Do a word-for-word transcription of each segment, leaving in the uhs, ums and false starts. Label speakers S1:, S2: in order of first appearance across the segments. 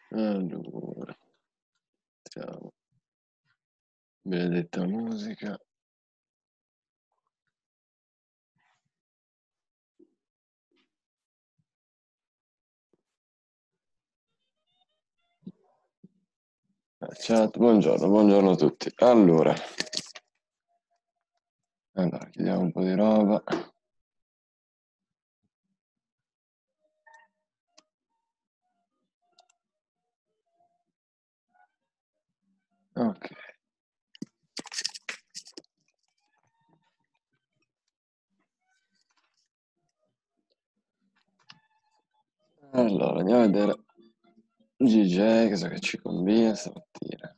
S1: Allora, siamo. Benedetta musica. Chat, buongiorno, buongiorno a tutti. Allora, allora, chiediamo un po' di roba. Ok. Allora, andiamo a vedere G J, cosa che ci combina stamattina.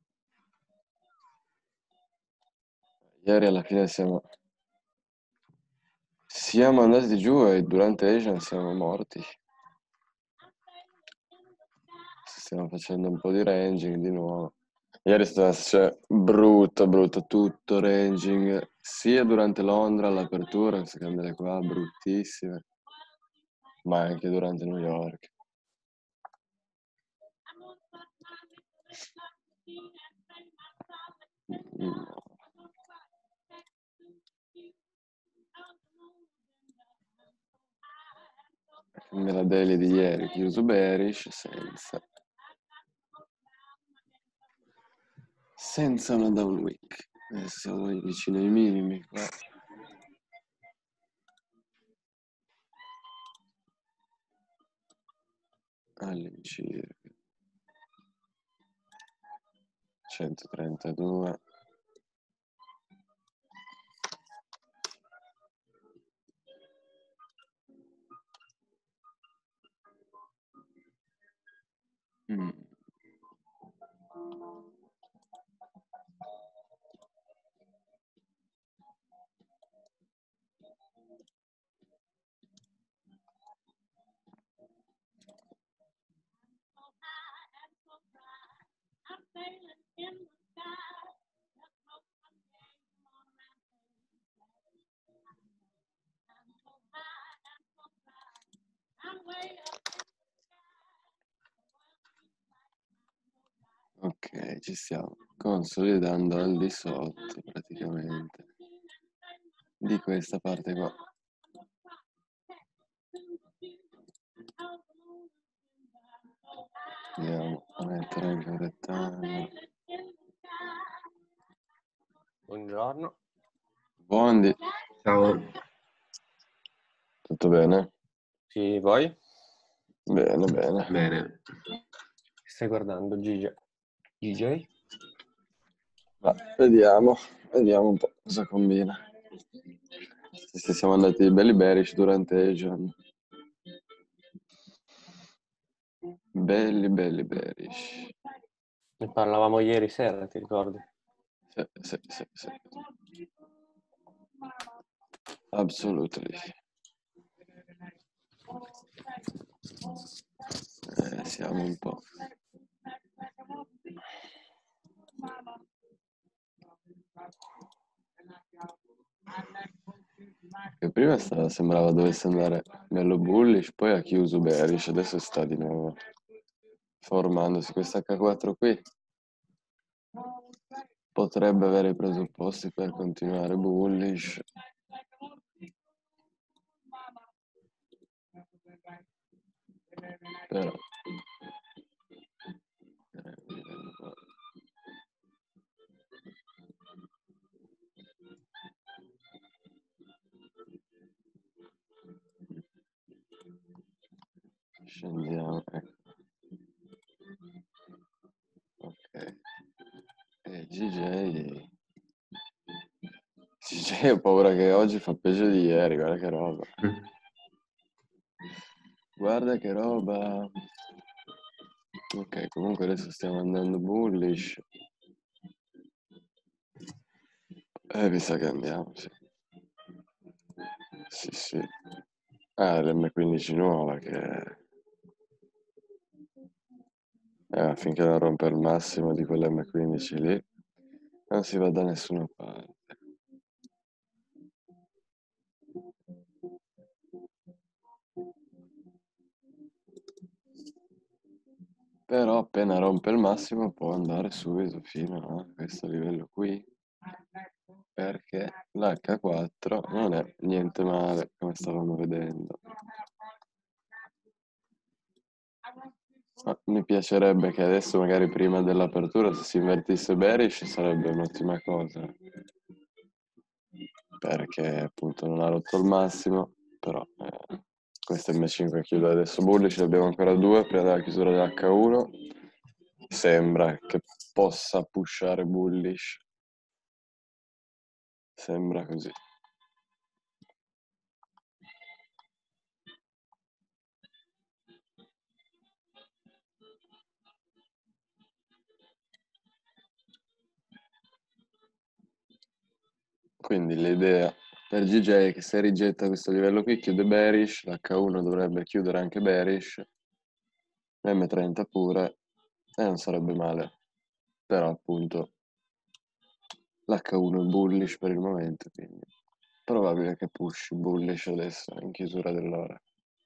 S1: Ieri alla fine siamo, siamo andati giù e durante Asian siamo morti. Stiamo facendo un po' di ranging di nuovo. Ieri è stato cioè, brutto, brutto, tutto ranging, sia durante Londra all'apertura, queste candele qua, bruttissime, ma anche durante New York. No. Nella daily di ieri, chiuso bearish, senza. Senza una down week. Adesso siamo vicino ai minimi qua. All'incirca. centotrentadue. Mm. Ok, ci stiamo consolidando al di sotto praticamente di questa parte qua. Andiamo a mettere anche un rettangolo.
S2: Buongiorno.
S1: Buondi.
S2: Ciao.
S1: Tutto bene?
S2: Sì, voi?
S1: Bene, bene.
S2: Bene. Stai guardando G J? G J?
S1: Va, vediamo, vediamo un po' cosa combina. Se siamo andati belli bearish durante Asian. Belli, belli bearish.
S2: Ne parlavamo ieri sera, ti ricordi?
S1: Sì, sì, sì, sì. Absolutely. Eh, siamo un po'. Che prima stava, sembrava dovesse andare bello bullish, poi ha chiuso bearish, adesso sta di nuovo formandosi questa H quattro qui. Potrebbe avere i presupposti per continuare bullish. Però scendiamo, ecco. Ok. E G J G J ho paura che oggi fa peggio di ieri, guarda che roba. Guarda che roba. Ok, comunque adesso stiamo andando bullish. Eh, mi sa che andiamo, sì. Sì, sì. Ah, l'M quindici nuova che... Eh, finché non rompe il massimo di quell'M quindici lì, non si va da nessuna parte. Però appena rompe il massimo può andare subito fino a questo livello qui, perché l'H quattro non è niente male, come stavamo vedendo. Ma mi piacerebbe che adesso, magari prima dell'apertura, se si invertisse bearish sarebbe un'ottima cosa, perché appunto non ha rotto il massimo, però eh, questa M cinque chiude adesso bullish, abbiamo ancora due prima della chiusura dell'H uno, sembra che possa pushare bullish, sembra così. Quindi l'idea per G J è che se rigetta questo livello qui chiude bearish, l'H uno dovrebbe chiudere anche bearish, M trenta pure, e non sarebbe male, però appunto l'H uno è bullish per il momento, quindi probabile che push bullish adesso in chiusura dell'ora.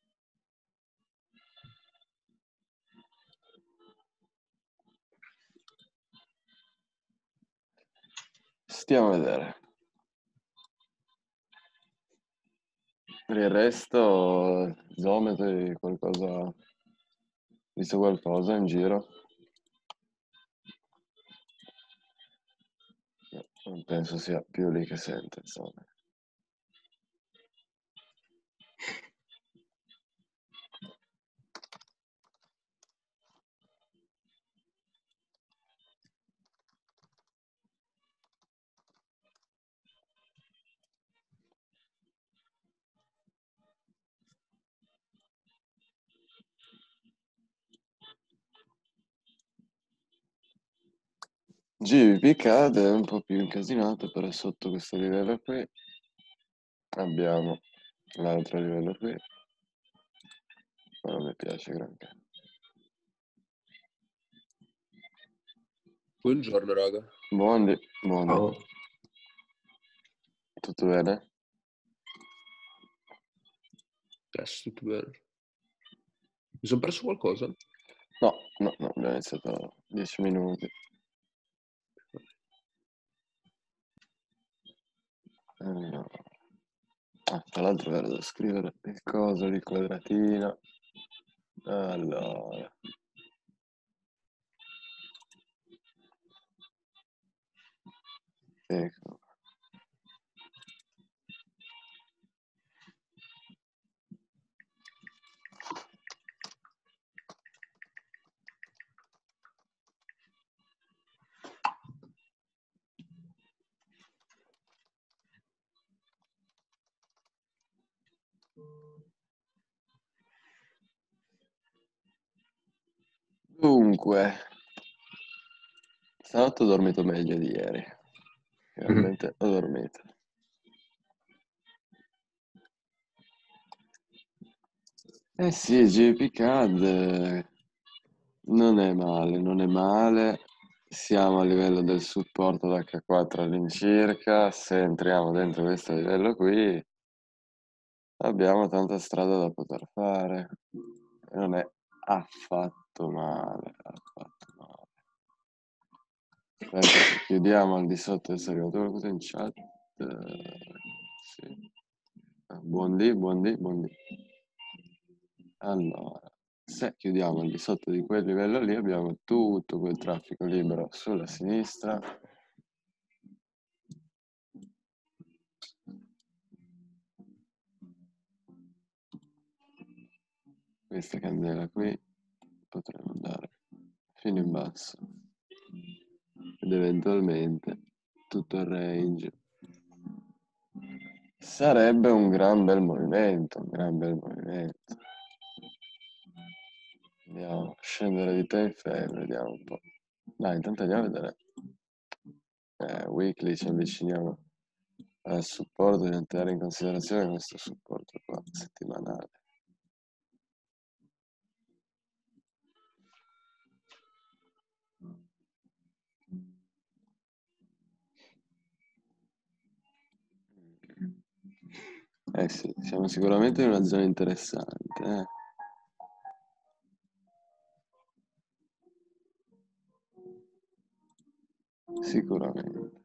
S1: Stiamo a vedere. Per il resto, zometri, qualcosa, visto qualcosa in giro? No, non penso sia più lì che sente, insomma. G B P cade, è un po' più incasinato, però sotto questo livello qui abbiamo l'altro livello qui, ma non mi piace granché.
S2: Buongiorno, raga.
S1: Buondi, buondi.
S2: Ciao.
S1: Tutto bene?
S2: Yes, tutto bene. Mi sono perso qualcosa?
S1: No, no, no, abbiamo iniziato dieci minuti. Allora. Ah, tra l'altro era da scrivere il coso, il quadratino. Allora. Ecco. Dunque, stanotte ho dormito meglio di ieri. Finalmente ho dormito. Eh sì, G P C A D non è male, non è male. Siamo a livello del supporto da H quattro all'incirca. Se entriamo dentro questo livello qui, abbiamo tanta strada da poter fare. E non è affatto male, affatto male. Aspetta, se chiudiamo al di sotto, adesso è arrivato qualcosa in chat. Eh, sì. Buondì, buondì, buondì. Allora, se chiudiamo al di sotto di quel livello lì, abbiamo tutto quel traffico libero sulla sinistra. Questa candela qui potremmo andare fino in basso ed eventualmente tutto il range. Sarebbe un gran bel movimento, un gran bel movimento. Andiamo a scendere di time frame, vediamo un po'. Dai, intanto andiamo a vedere. Eh, weekly ci avviciniamo al supporto, di tenere in considerazione questo supporto qua, settimanale. Eh sì, siamo sicuramente in una zona interessante, eh. Sicuramente.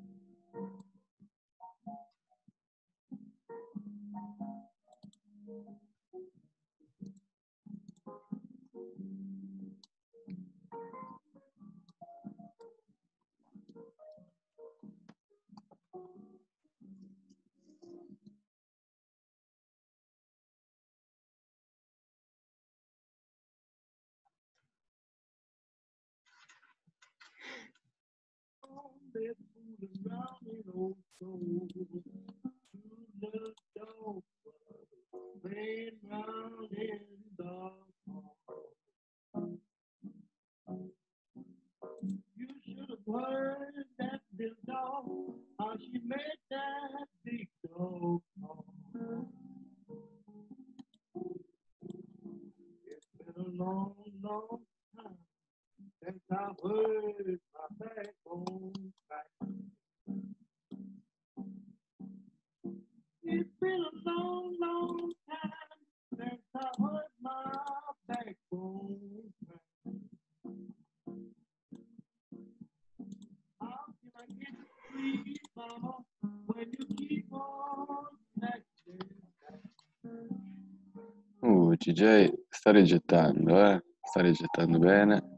S1: Uh, G J sta rigettando, eh? Sta rigettando bene.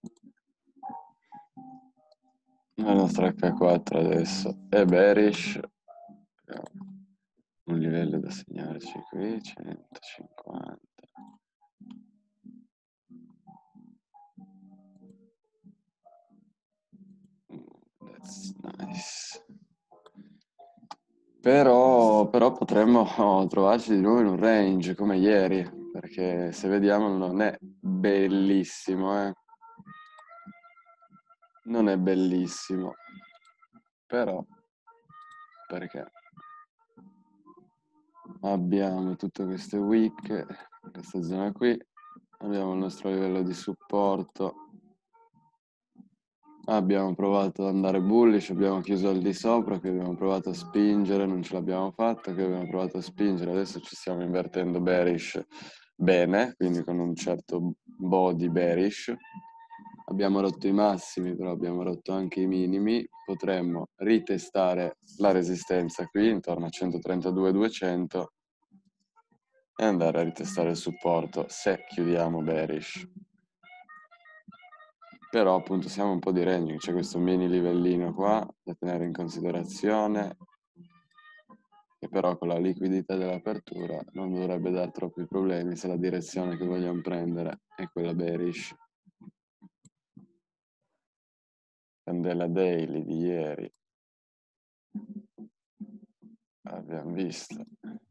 S1: La nostra H quattro adesso è bearish. Un livello da segnarci qui, centocinquanta. That's nice. Però, però potremmo oh, trovarci di nuovo in un range come ieri, perché se vediamo non è bellissimo, eh. Non è bellissimo, però perché abbiamo tutte queste wick, questa zona qui, abbiamo il nostro livello di supporto, abbiamo provato ad andare bullish, abbiamo chiuso al di sopra, qui abbiamo provato a spingere, non ce l'abbiamo fatta, qui abbiamo provato a spingere, adesso ci stiamo invertendo bearish bene, quindi con un certo body bearish. Abbiamo rotto i massimi, però abbiamo rotto anche i minimi. Potremmo ritestare la resistenza qui, intorno a centotrentadue duecento, e andare a ritestare il supporto se chiudiamo bearish. Però appunto siamo un po' di ranging, c'è questo mini livellino qua da tenere in considerazione, che però con la liquidità dell'apertura non dovrebbe dar troppi problemi se la direzione che vogliamo prendere è quella bearish. Candela daily di ieri abbiamo visto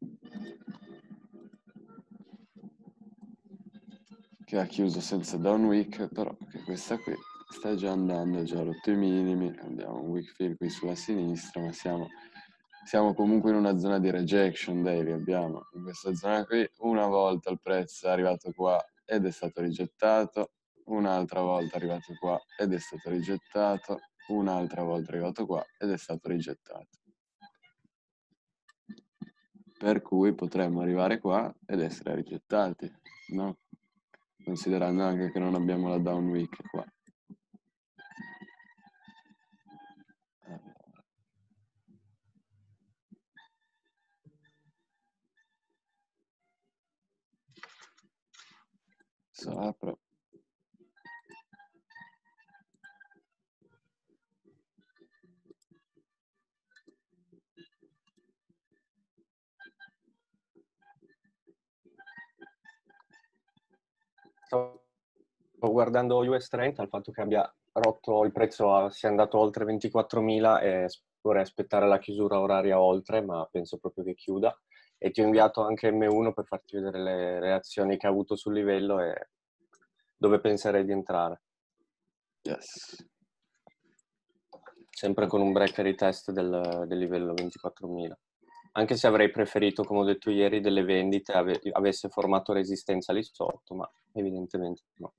S1: che ha chiuso senza down wick, però che questa qui sta già andando, ha già rotto i minimi, abbiamo un wick fill qui sulla sinistra, ma siamo, siamo comunque in una zona di rejection daily, abbiamo in questa zona qui una volta il prezzo è arrivato qua ed è stato rigettato, un'altra volta è arrivato qua ed è stato rigettato, un'altra volta è arrivato qua ed è stato rigettato. Per cui potremmo arrivare qua ed essere rigettati, no? Considerando anche che non abbiamo la down week qua. Allora. Adesso apro.
S3: Stavo guardando U S trenta, il fatto che abbia rotto il prezzo, a, sia andato oltre ventiquattromila e vorrei aspettare la chiusura oraria oltre, ma penso proprio che chiuda. E ti ho inviato anche M uno per farti vedere le reazioni che ha avuto sul livello e dove penserei di entrare.
S1: Yes.
S3: Sempre con un break retest del, del livello ventiquattromila. Anche se avrei preferito, come ho detto ieri, delle vendite ave, avesse formato resistenza lì sotto, ma evidentemente no.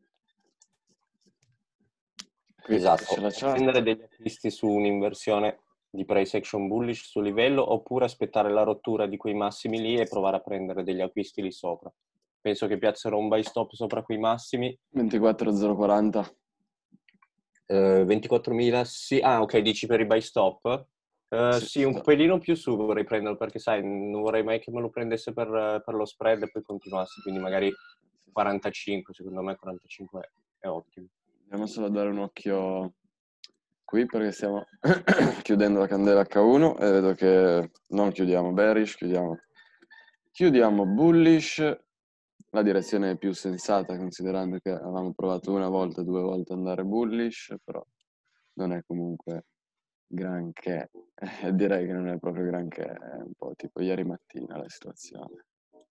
S1: Qui
S3: Esatto,
S1: c'è la chat.
S3: prendere degli acquisti su un'inversione di price action bullish sul livello oppure aspettare la rottura di quei massimi lì e provare a prendere degli acquisti lì sopra. Penso che piazzerò un buy stop sopra quei massimi.
S1: ventiquattro zero quaranta.
S3: Eh, ventiquattromila, sì. Ah, ok, dici per i buy stop? Eh,
S1: Sì,
S3: sì, un
S1: no.
S3: pelino più su vorrei prenderlo, perché sai, non vorrei mai che me lo prendesse per, per lo spread e poi continuasse, quindi magari quarantacinque, secondo me quarantacinque è ottimo.
S1: Andiamo solo a dare un occhio qui perché stiamo chiudendo la candela acca uno e vedo che non chiudiamo bearish, chiudiamo, chiudiamo bullish. La direzione è più sensata considerando che avevamo provato una volta, due volte ad andare bullish, però non è comunque granché. Eh, direi che non è proprio granché, è un po' tipo ieri mattina la situazione.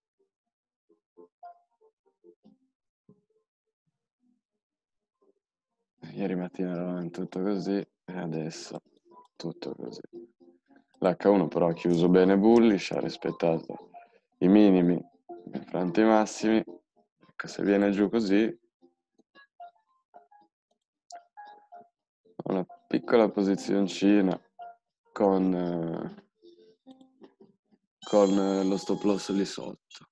S1: Ieri mattina eravamo tutto così e adesso tutto così. L'H uno però ha chiuso bene bullish, ha rispettato i minimi infranto i massimi. Ecco, se viene giù così, una piccola posizioncina con, eh, con eh, lo stop loss lì sotto.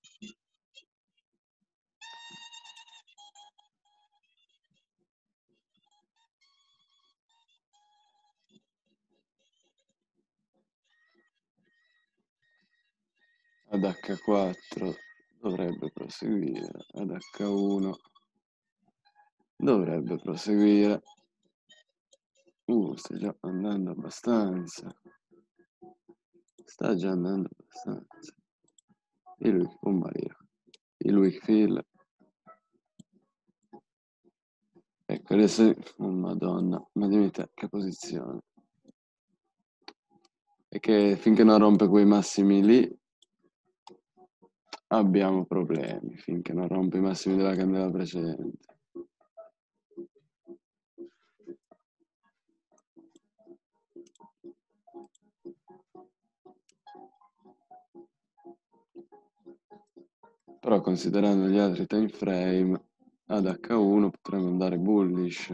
S1: Ad acca quattro dovrebbe proseguire, ad acca uno dovrebbe proseguire. Uh, sta già andando abbastanza. Sta già andando abbastanza. Il weak, oh Maria. Il weak fill. Ecco, adesso, oh Madonna, ma dimmi te, che posizione. E che finché non rompe quei massimi lì, abbiamo problemi, finché non rompe i massimi della candela precedente. Però considerando gli altri time frame, ad acca uno potremmo andare bullish.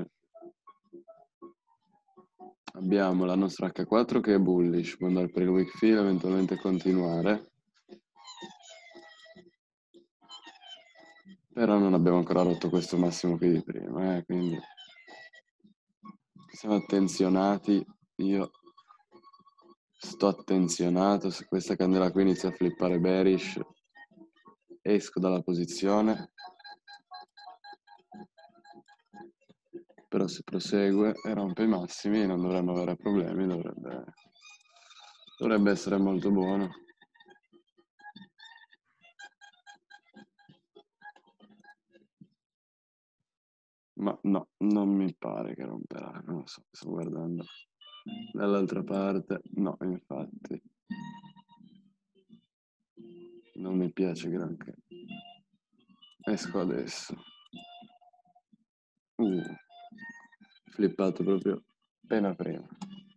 S1: Abbiamo la nostra acca quattro che è bullish, può andare per il weak fill, eventualmente continuare. Però non abbiamo ancora rotto questo massimo qui di prima, eh, quindi siamo attenzionati. Io sto attenzionato, se questa candela qui inizia a flippare bearish, esco dalla posizione. Però se prosegue e rompe i massimi non dovremmo avere problemi, dovrebbe, dovrebbe essere molto buono. Ma no, non mi pare che romperà, non lo so, sto guardando dall'altra parte, no, infatti non mi piace granché. Esco adesso. Uh, flippato proprio appena prima.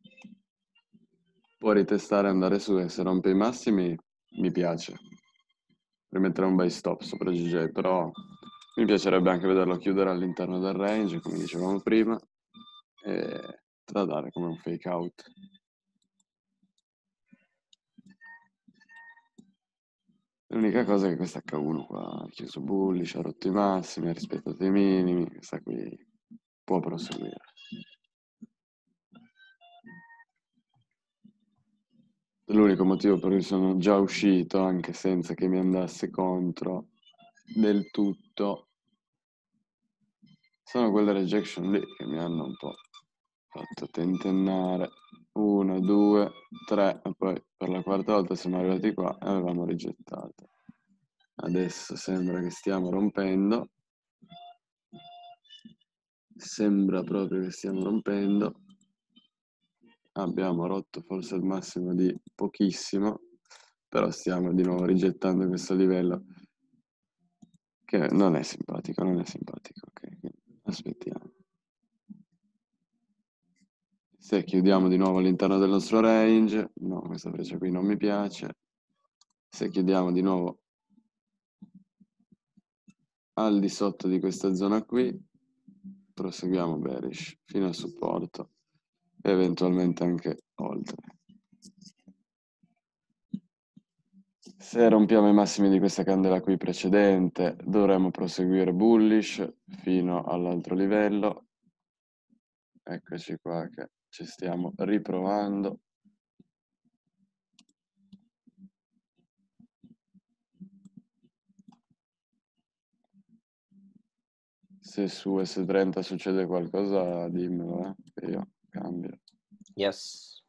S1: Può ritestare, andare su e se rompe i massimi mi piace. Rimettere un buy stop sopra G J, però mi piacerebbe anche vederlo chiudere all'interno del range, come dicevamo prima, e tradare come un fake out. L'unica cosa è che questa acca uno qua ha chiuso bullish, ha rotto i massimi, ha rispettato i minimi, questa qui può proseguire. L'unico motivo per cui sono già uscito, anche senza che mi andasse contro del tutto, sono quelle rejection lì che mi hanno un po' fatto tentennare. Uno, due, tre, e poi per la quarta volta siamo arrivati qua e avevamo rigettato. Adesso sembra che stiamo rompendo. Sembra proprio che stiamo rompendo. Abbiamo rotto forse il massimo di pochissimo, però stiamo di nuovo rigettando questo livello che non è simpatico, non è simpatico. Ok, aspettiamo. Se chiudiamo di nuovo all'interno del nostro range, no, questa freccia qui non mi piace. Se chiudiamo di nuovo al di sotto di questa zona qui, proseguiamo bearish fino al supporto e eventualmente anche oltre. Se rompiamo i massimi di questa candela qui precedente, dovremo proseguire bullish fino all'altro livello Eccoci qua che ci stiamo riprovando. Se su S trenta succede qualcosa, dimmelo, eh, che io cambio.
S3: Yes.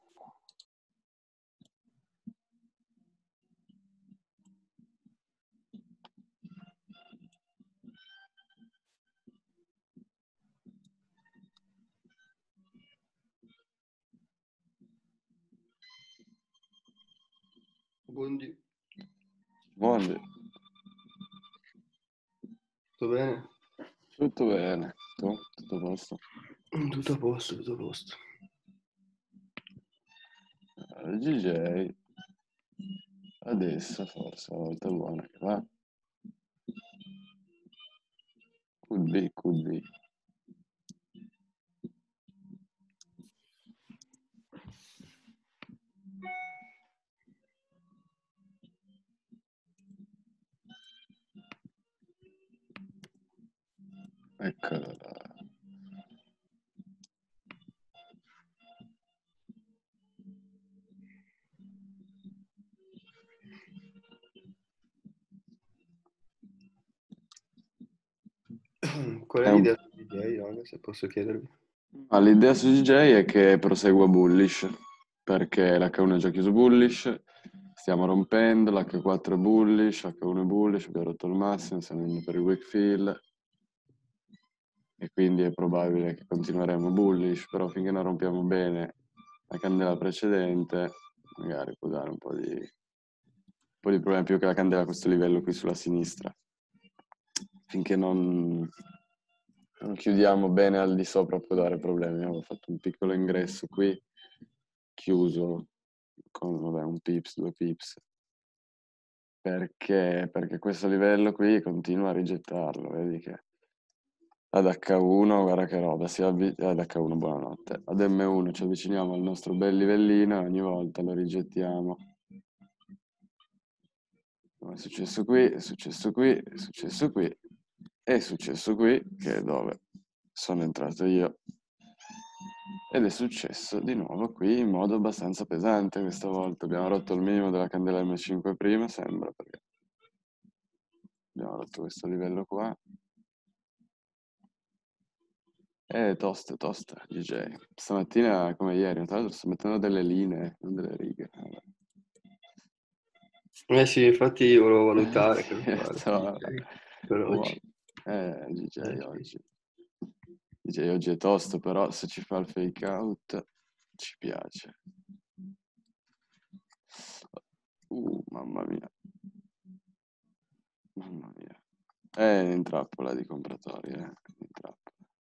S2: Buondì.
S1: Buondì.
S2: Tutto bene?
S1: Tutto bene. Tu? Tutto a posto?
S2: Tutto a posto, tutto a posto.
S1: Il D J adesso forse la volta buona che va. Could be, could be. Eccolo là.
S2: Qual è
S1: È un-
S2: l'idea del D J, Ronda, se posso chiedervi?
S1: Ma l'idea su D J è che prosegua bullish, perché l'H uno è già chiuso bullish, stiamo rompendo, l'H quattro è bullish, H uno è bullish, abbiamo rotto il massimo, stiamo andando per il weak fill, e quindi è probabile che continueremo bullish, però finché non rompiamo bene la candela precedente, magari può dare un po' di, un po' di problemi, più che la candela a questo livello qui sulla sinistra. Finché non, non chiudiamo bene al di sopra può dare problemi. Avevo fatto un piccolo ingresso qui, chiuso con vabbè, un pips, due pips, perché, perché questo livello qui continua a rigettarlo, vedi che ad H uno, guarda che roba, si avvi- ad H uno, buonanotte, ad M uno ci avviciniamo al nostro bel livellino e ogni volta lo rigettiamo. Come è successo qui, è successo qui, è successo qui, è successo qui, che è dove sono entrato io. Ed è successo di nuovo qui in modo abbastanza pesante questa volta. Abbiamo rotto il minimo della candela M cinque prima, sembra, perché abbiamo rotto questo livello qua. Eh, tosta, tosta, D J. Stamattina, come ieri, tra l'altro sto mettendo delle linee, non delle righe. Vabbè.
S2: Eh sì, infatti volevo valutare
S1: Sì,
S2: cosa fare su
S1: so-
S2: D J per
S1: wow.
S2: oggi.
S1: Eh, D J
S2: Eh, sì.
S1: oggi. D J oggi è tosto, però se ci fa il fake out ci piace. Uh, mamma mia. Mamma mia. È in trappola di compratori, eh. In trappola.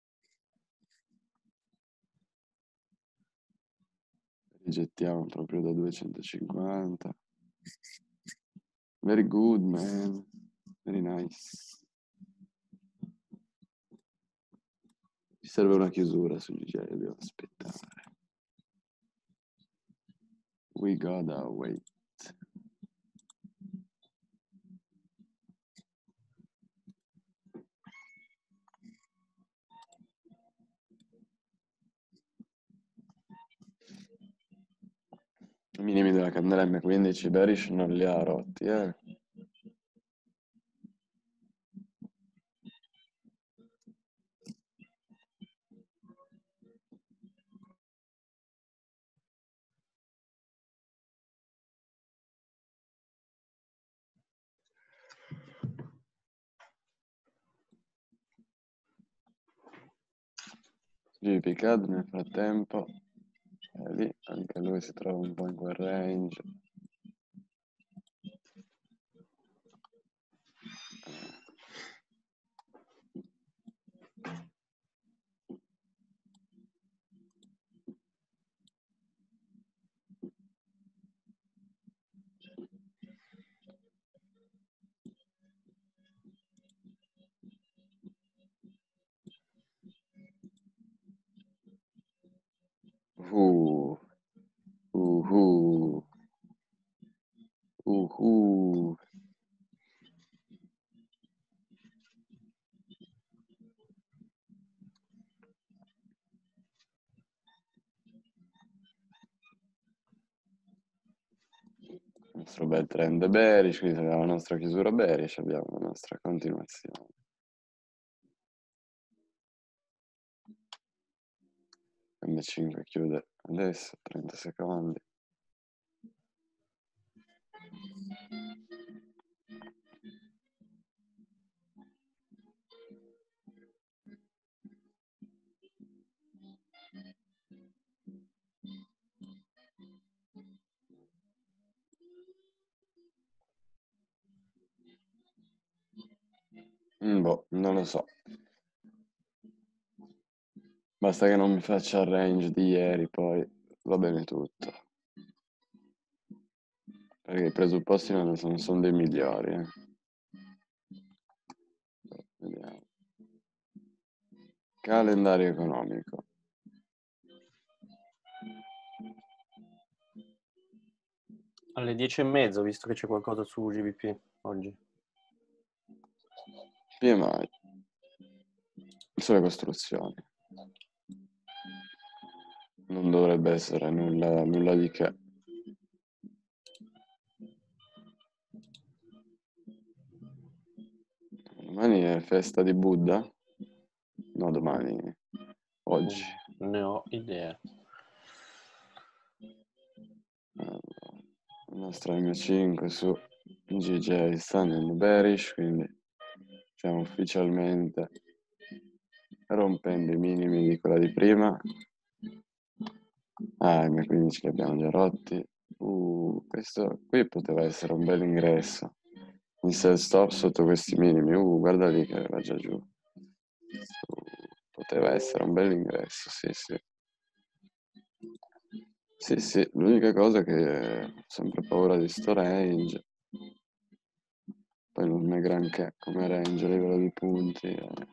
S1: Rigettiamo proprio da duecentocinquanta. Very good, man. Very nice. Ci serve una chiusura su D J, dobbiamo aspettare. We gotta wait. I minimi della candela M quindici bearish non li ha rotti, eh. G P C A D nel frattempo è lì, anche lui si trova un po' in quel range. Uh, uh, uh, uh, uh. nostro bel trend bearish, quindi abbiamo la nostra chiusura bearish, abbiamo la nostra continuazione. M cinque chiude adesso, trenta secondi. Mm, boh, non lo so. Basta che non mi faccia il range di ieri, poi va bene tutto. Perché i presupposti non sono, sono dei migliori. Eh. Vediamo. Calendario economico.
S3: Alle dieci e mezzo, visto che c'è qualcosa su G B P oggi.
S1: P M I. Sulle costruzioni. Non dovrebbe essere nulla, nulla di che. Domani è festa di Buddha? No, domani. Oggi.
S3: Non ne ho idea.
S1: Allora, il nostro M cinque su G J sta andando bearish, quindi stiamo ufficialmente rompendo i minimi di quella di prima. Ah, M quindici che abbiamo già rotti. Uh, questo qui poteva essere un bel ingresso. In sell stop sotto questi minimi. Uh, guarda lì che va già giù. Uh, poteva essere un bel ingresso, sì, sì. Sì, sì, l'unica cosa è che ho sempre paura di sto range. Poi non è granché come range a livello di punti. Eh.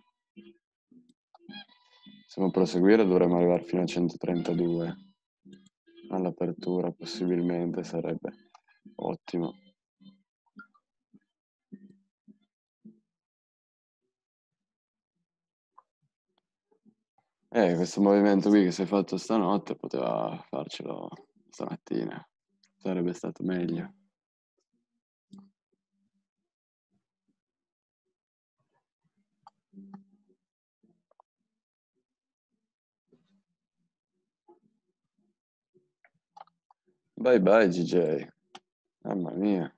S1: Se non proseguire dovremmo arrivare fino a centotrentadue. All'apertura possibilmente sarebbe ottimo. Eh, questo movimento qui che si è fatto stanotte poteva farcelo stamattina. Sarebbe stato meglio. Bye bye G J. Mamma mia.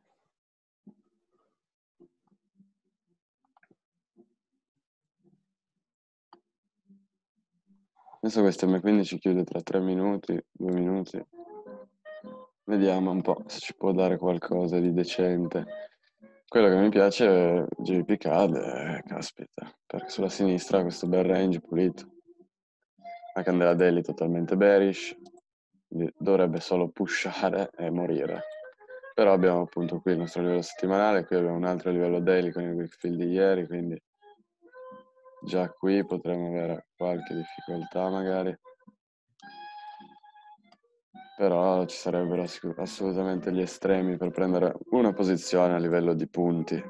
S1: Adesso questo M quindici chiude tra tre minuti, due minuti. Vediamo un po' se ci può dare qualcosa di decente. Quello che mi piace è G B P cade, eh, caspita, perché sulla sinistra ha questo bel range pulito. La candela daily totalmente bearish, dovrebbe solo pushare e morire. Però abbiamo appunto qui il nostro livello settimanale, qui abbiamo un altro livello daily con il Wickfield di ieri, quindi già qui potremmo avere qualche difficoltà magari. Però ci sarebbero assolutamente gli estremi per prendere una posizione a livello di punti.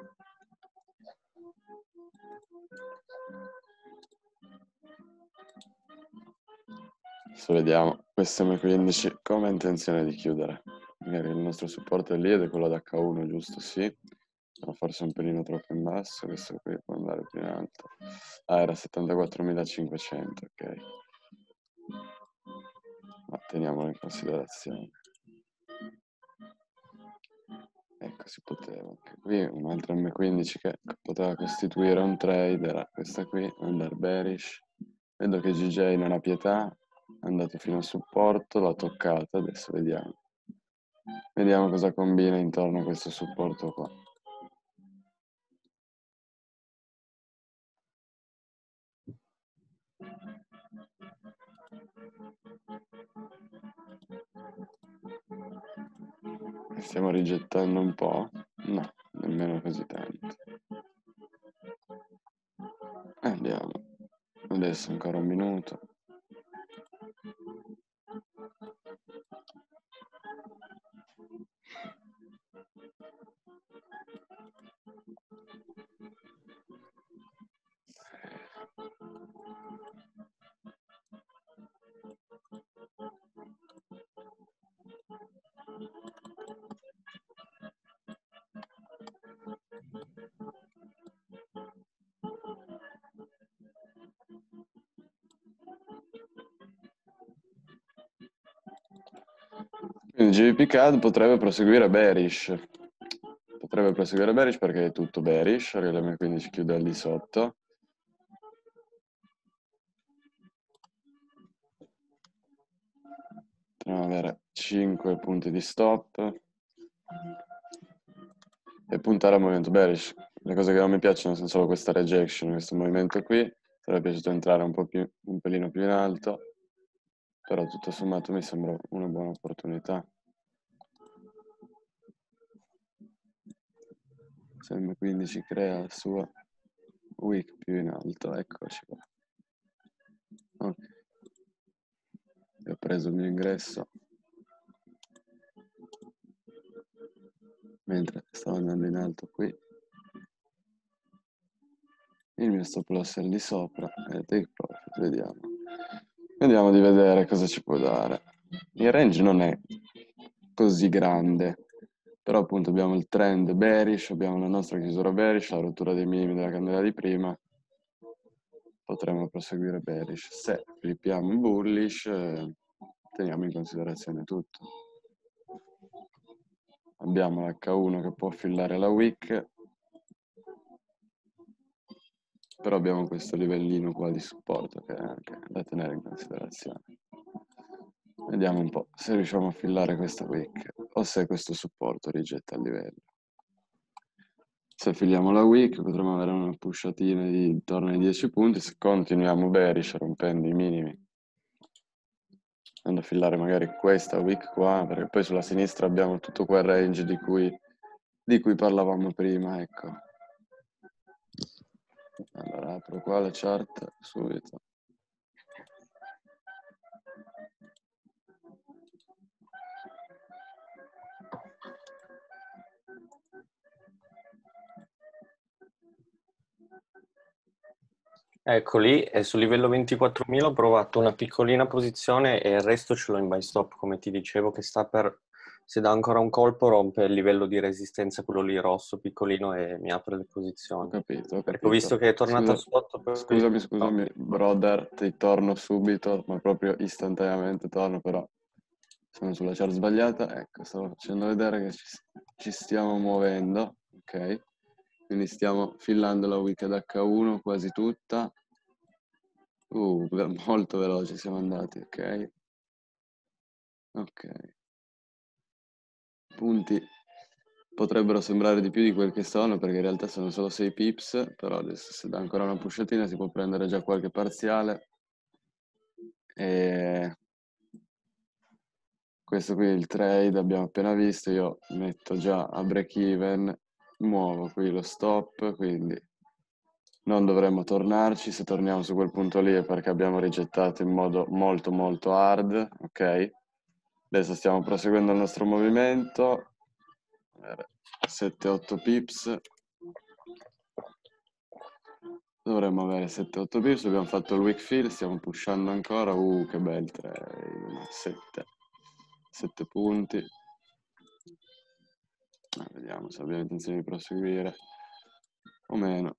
S1: Adesso vediamo questo M quindici come ha intenzione di chiudere. Magari il nostro supporto è lì ed è quello ad H uno, giusto? Sì. Però forse un pelino troppo in basso, questo qui può andare più in alto. Ah, era settantaquattromilacinquecento, ok. Ma teniamolo in considerazione. Ecco, si poteva. Anche qui un altro M quindici che poteva costituire un trade, era questa qui, andare bearish. Vedo che G J non ha pietà, è andato fino al supporto, l'ha toccata, adesso vediamo. Vediamo cosa combina intorno a questo supporto qua. Stiamo rigettando un po'? No, nemmeno così tanto. Andiamo. Adesso ancora un minuto. Quindi G B P C A D potrebbe proseguire bearish. Potrebbe proseguire bearish perché è tutto bearish, perché l'M quindici chiude al di sotto. Potremmo avere cinque punti di stop e puntare al movimento bearish. Le cose che non mi piacciono sono solo questa rejection, questo movimento qui. Sarebbe piaciuto entrare un po' più, un pelino più in alto, però tutto sommato mi sembra una buona opportunità. Se M quindici crea la sua wick più in alto, eccoci qua. Ok. Ho preso il mio ingresso mentre stavo andando in alto qui. Il mio stop loss è lì sopra e take profit, vediamo. Vediamo di vedere cosa ci può dare. Il range non è così grande, però appunto abbiamo il trend bearish, abbiamo la nostra chiusura bearish, la rottura dei minimi della candela di prima. Potremmo proseguire bearish. Se flippiamo in bullish, eh, teniamo in considerazione tutto. Abbiamo l'H uno che può affillare la wick, però abbiamo questo livellino qua di supporto che è anche da tenere in considerazione. Vediamo un po' se riusciamo a affillare questa wick o se questo supporto rigetta il livello. Se affiliamo la wick potremo avere una pushatina di intorno ai dieci punti, se continuiamo bearish rompendo i minimi, andando a affillare magari questa wick qua, perché poi sulla sinistra abbiamo tutto quel range di cui, di cui parlavamo prima, ecco. Allora apro qua la chart subito.
S3: Ecco lì, e sul livello ventiquattromila ho provato una piccolina posizione e il resto ce l'ho in buy stop, come ti dicevo, che sta per, se dà ancora un colpo, rompe il livello di resistenza, quello lì rosso, piccolino, e mi apre le posizioni.
S1: Ho capito, ho
S3: Perché ho
S1: capito.
S3: visto che è tornata
S1: Scusa,
S3: sotto. Poi...
S1: scusami, scusami, brother, ti torno subito, ma proprio istantaneamente torno, però sono sulla chart sbagliata. Ecco, stavo facendo vedere che ci, ci stiamo muovendo, ok? Quindi stiamo fillando la wick ad H uno quasi tutta. Uh, molto veloce siamo andati, ok? Ok. Punti potrebbero sembrare di più di quel che sono, perché in realtà sono solo sei pips, però adesso se dà ancora una pushatina si può prendere già qualche parziale. E questo qui è il trade, abbiamo appena visto, io metto già a break even, muovo qui lo stop, quindi non dovremmo tornarci. Se torniamo su quel punto lì è perché abbiamo rigettato in modo molto molto hard, ok? Adesso stiamo proseguendo il nostro movimento, sette otto pips, dovremmo avere sette otto pips, abbiamo fatto il weak fill, stiamo pushando ancora, uh che bel trade, sette, sette punti. Ah, vediamo se abbiamo intenzione di proseguire o meno.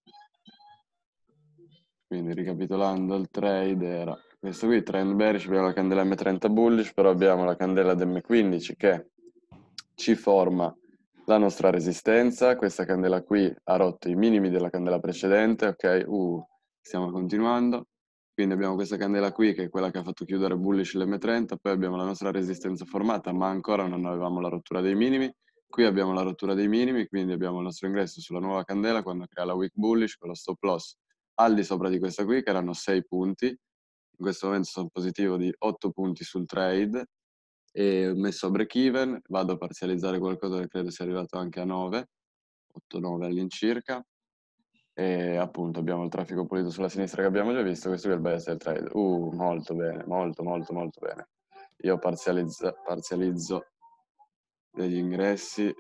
S1: Quindi ricapitolando, il trade era questo qui, trend bearish, abbiamo la candela M trenta bullish, però abbiamo la candela M quindici che ci forma la nostra resistenza. Questa candela qui ha rotto i minimi della candela precedente, ok? Uh, stiamo continuando. Quindi abbiamo questa candela qui che è quella che ha fatto chiudere bullish l'M trenta, poi abbiamo la nostra resistenza formata, ma ancora non avevamo la rottura dei minimi. Qui abbiamo la rottura dei minimi, quindi abbiamo il nostro ingresso sulla nuova candela quando crea la wick bullish con lo stop loss al di sopra di questa qui, che erano sei punti. In questo momento sono positivo di otto punti sul trade e ho messo a break even, vado a parzializzare qualcosa che credo sia arrivato anche a nove, otto nove all'incirca, e appunto abbiamo il traffico pulito sulla sinistra che abbiamo già visto. Questo qui è il buy and sell trade. Uh, molto bene, molto molto molto bene. Io parzializzo, parzializzo degli ingressi,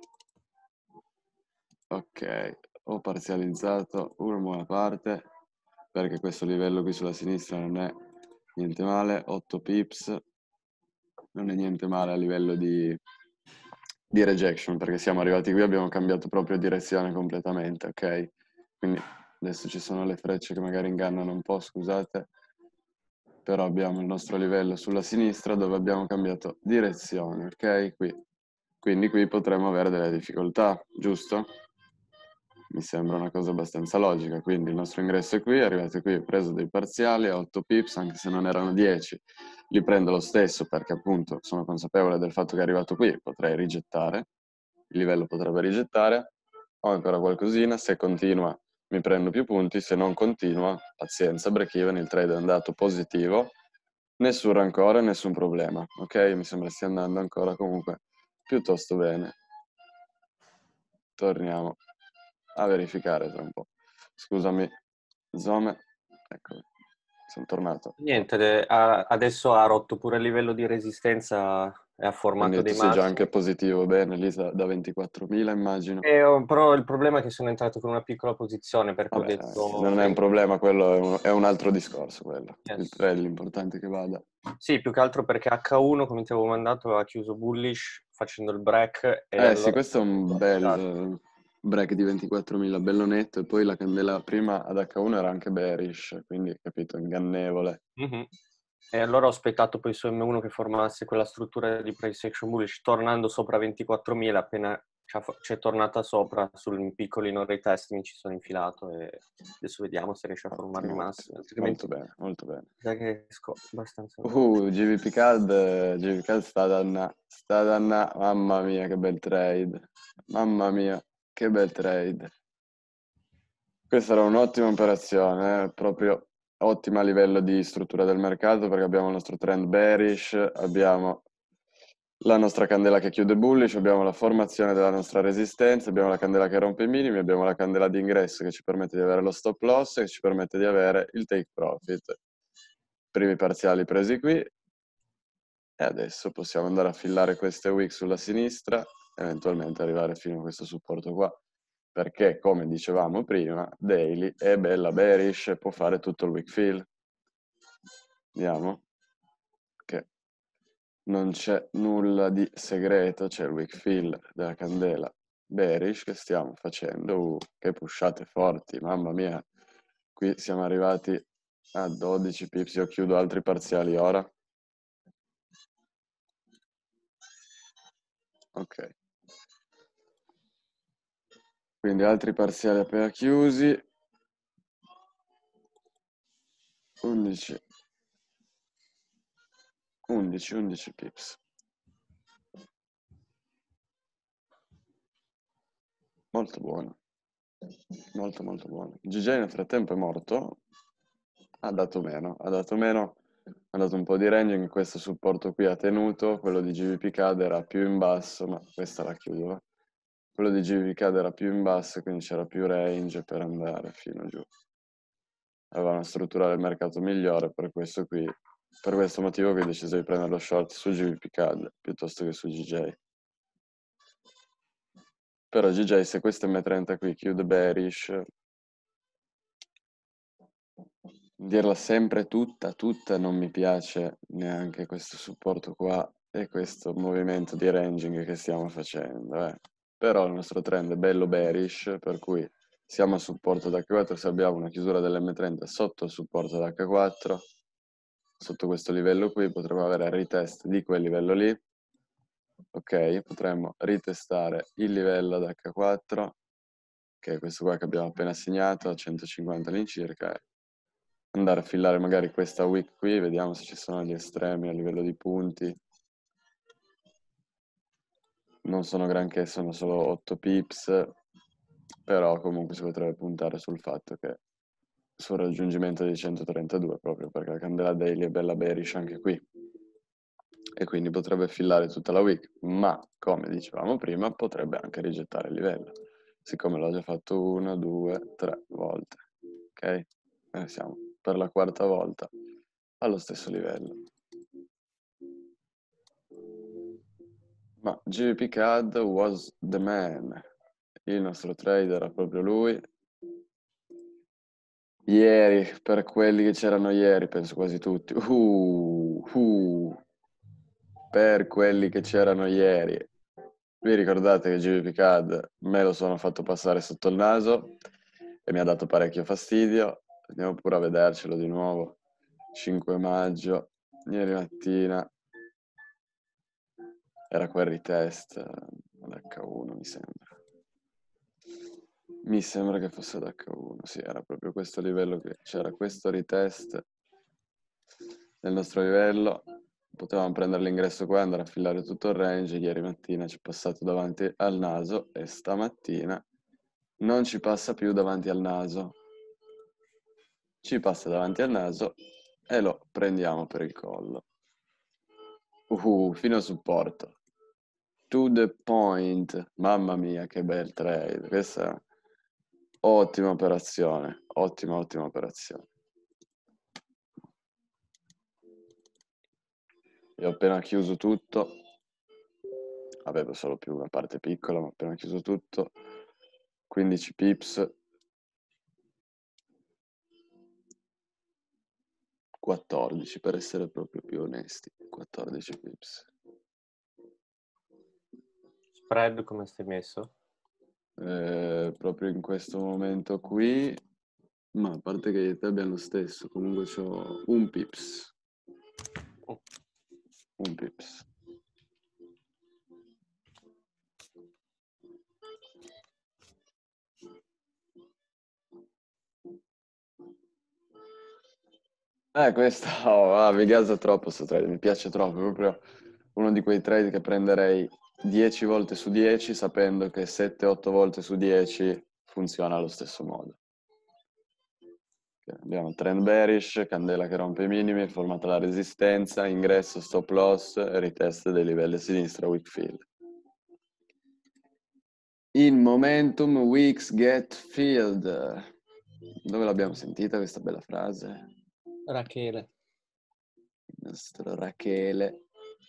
S1: ok, ho parzializzato una buona parte perché questo livello qui sulla sinistra non è niente male, otto pips non è niente male a livello di, di rejection, perché siamo arrivati qui, abbiamo cambiato proprio direzione completamente, ok? Quindi adesso ci sono le frecce che magari ingannano un po', scusate. però abbiamo il nostro livello sulla sinistra dove abbiamo cambiato direzione, ok? Qui. Quindi qui potremmo avere delle difficoltà, giusto? Mi sembra una cosa abbastanza logica, quindi il nostro ingresso è qui, arrivate qui, ho preso dei parziali a otto pips, anche se non erano dieci, li prendo lo stesso perché appunto sono consapevole del fatto che è arrivato qui, potrei rigettare, il livello potrebbe rigettare, ho ancora qualcosina, se continua mi prendo più punti, se non continua, pazienza, break even, il trade è andato positivo, nessun rancore, nessun problema, ok? Mi sembra stia andando ancora comunque piuttosto bene. Torniamo a verificare tra un po'. Scusami, Zome, ecco, sono tornato.
S3: Niente, de- ha- adesso ha rotto pure il livello di resistenza e ha formato
S1: Quindi tu
S3: dei
S1: sei già
S3: massimi.
S1: anche positivo, bene, lì da, da ventiquattromila immagino.
S3: E ho- però il problema è che sono entrato con una piccola posizione perché ho
S1: Vabbè,
S3: detto...
S1: non è un problema, quello è un, è un altro discorso, quello. Il
S3: Yes.
S1: trade l'importante è che vada.
S3: Sì, più che altro perché acca uno, come ti avevo mandato, ha chiuso bullish facendo il break e
S1: Eh sì,
S3: allora...
S1: questo è un bel eh, break di ventiquattromila, bello netto, e poi la candela prima ad acca uno era anche bearish, quindi capito, ingannevole.
S3: Mhm. E allora ho aspettato poi su emme uno che formasse quella struttura di price action bullish, tornando sopra ventiquattromila, appena c'è tornata sopra sul piccolino retest mi ci sono infilato e adesso vediamo se riesce a formare il
S1: Ottimo,
S3: massimo,
S1: ottimo.
S3: altrimenti
S1: Molto bene, molto bene.
S3: sai che esco abbastanza veloce.
S1: Uh, G V P C A D, G V P C A D sta danna, sta danna, mamma mia che bel trade, mamma mia che bel trade. Questa era un'ottima operazione, eh, proprio ottima a livello di struttura del mercato perché abbiamo il nostro trend bearish, abbiamo la nostra candela che chiude bullish, abbiamo la formazione della nostra resistenza, abbiamo la candela che rompe i minimi, abbiamo la candela di ingresso che ci permette di avere lo stop loss e che ci permette di avere il take profit. Primi parziali presi qui e adesso possiamo andare a fillare queste wick sulla sinistra, eventualmente arrivare fino a questo supporto qua. Perché, come dicevamo prima, daily è bella bearish e può fare tutto il wick fill. Vediamo che non c'è nulla di segreto, c'è il wick fill della candela bearish che stiamo facendo. Uh, che pushate forti, mamma mia. Qui siamo arrivati a dodici pips, io chiudo altri parziali ora. Ok. Quindi altri parziali appena chiusi. undici. undici, undici pips. Molto buono. Molto molto buono. G J nel frattempo è morto. Ha dato meno. Ha dato meno. Ha dato un po' di ranging. Questo supporto qui ha tenuto. Quello di G V P C A D era più in basso. Ma questa la chiudo. Eh. Quello di G V P C A D era più in basso. Quindi c'era più range per andare fino giù. Aveva una struttura del mercato migliore. Per questo qui. Per questo motivo che ho deciso di prendere lo short su G V P C A D piuttosto che su G J. Però G J, se questo emme trenta qui chiude bearish, dirla sempre tutta, tutta non mi piace neanche questo supporto qua e questo movimento di ranging che stiamo facendo. Eh. Però il nostro trend è bello bearish, per cui siamo a supporto da acca quattro, se abbiamo una chiusura dell'emme trenta sotto il supporto da acca quattro, sotto questo livello qui, potremo avere il retest di quel livello lì. Ok, potremmo ritestare il livello ad acca quattro, che è questo qua che abbiamo appena segnato, a centocinquanta all'incirca, e andare a fillare magari questa wick qui, vediamo se ci sono gli estremi a livello di punti. Non sono granché, sono solo otto pips, però comunque si potrebbe puntare sul fatto che sul raggiungimento dei centotrentadue, proprio perché la candela daily è bella bearish anche qui. E quindi potrebbe fillare tutta la week, ma come dicevamo prima potrebbe anche rigettare il livello, siccome l'ho già fatto una, due, tre volte, ok? E siamo per la quarta volta allo stesso livello. Ma G V P C A D was the man, il nostro trader era proprio lui. Ieri, per quelli che c'erano ieri, penso quasi tutti, uh, uh, per quelli che c'erano ieri. Vi ricordate che G V P C A D me lo sono fatto passare sotto il naso e mi ha dato parecchio fastidio. Andiamo pure a vedercelo di nuovo. cinque maggio, ieri mattina, era quel retest all'H uno, mi sembra. Mi sembra che fosse l'H uno, sì, era proprio questo livello che c'era questo retest nel nostro livello. Potevamo prendere l'ingresso qua e andare a fillare tutto il range. Ieri mattina ci è passato davanti al naso e stamattina non ci passa più davanti al naso. Ci passa davanti al naso e lo prendiamo per il collo. Uh, fino al supporto. To the point. Mamma mia, che bel trade. Questa è una ottima operazione. Ottima, ottima operazione. E ho appena chiuso tutto. Avevo solo più una parte piccola, ma ho appena chiuso tutto. quindici pips. quattordici per essere proprio più onesti. quattordici pips.
S3: Spread come stai messo?
S1: Eh, proprio in questo momento qui, ma a parte che io e te abbiamo lo stesso, comunque c'ho un pips. Un pips. Eh, questo oh, ah, mi gasa troppo sto trade, mi piace troppo, è proprio uno di quei trade che prenderei dieci volte su dieci sapendo che sette otto volte su dieci funziona allo stesso modo. Abbiamo trend bearish, candela che rompe i minimi, formata la resistenza, ingresso, stop loss, retest dei livelli a sinistra, weak fill. In momentum, wicks get filled. Dove l'abbiamo sentita questa bella frase?
S3: Rachele.
S1: Il nostro Rachele.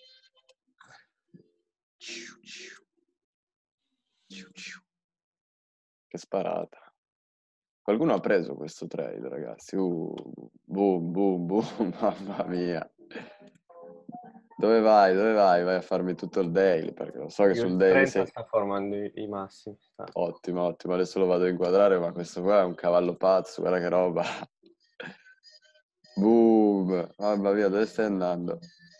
S1: Che sparata. Qualcuno ha preso questo trade, ragazzi. Uh, boom, boom, boom, mamma mia. Dove vai? Dove vai? Vai a farmi tutto il daily, perché lo so che sul daily
S3: trenta
S1: sei...
S3: sta formando i, i massimi. Sta.
S1: Ottimo, ottimo. Adesso lo vado a inquadrare, ma questo qua è un cavallo pazzo, guarda che roba. Boom. Mamma mia, dove stai andando?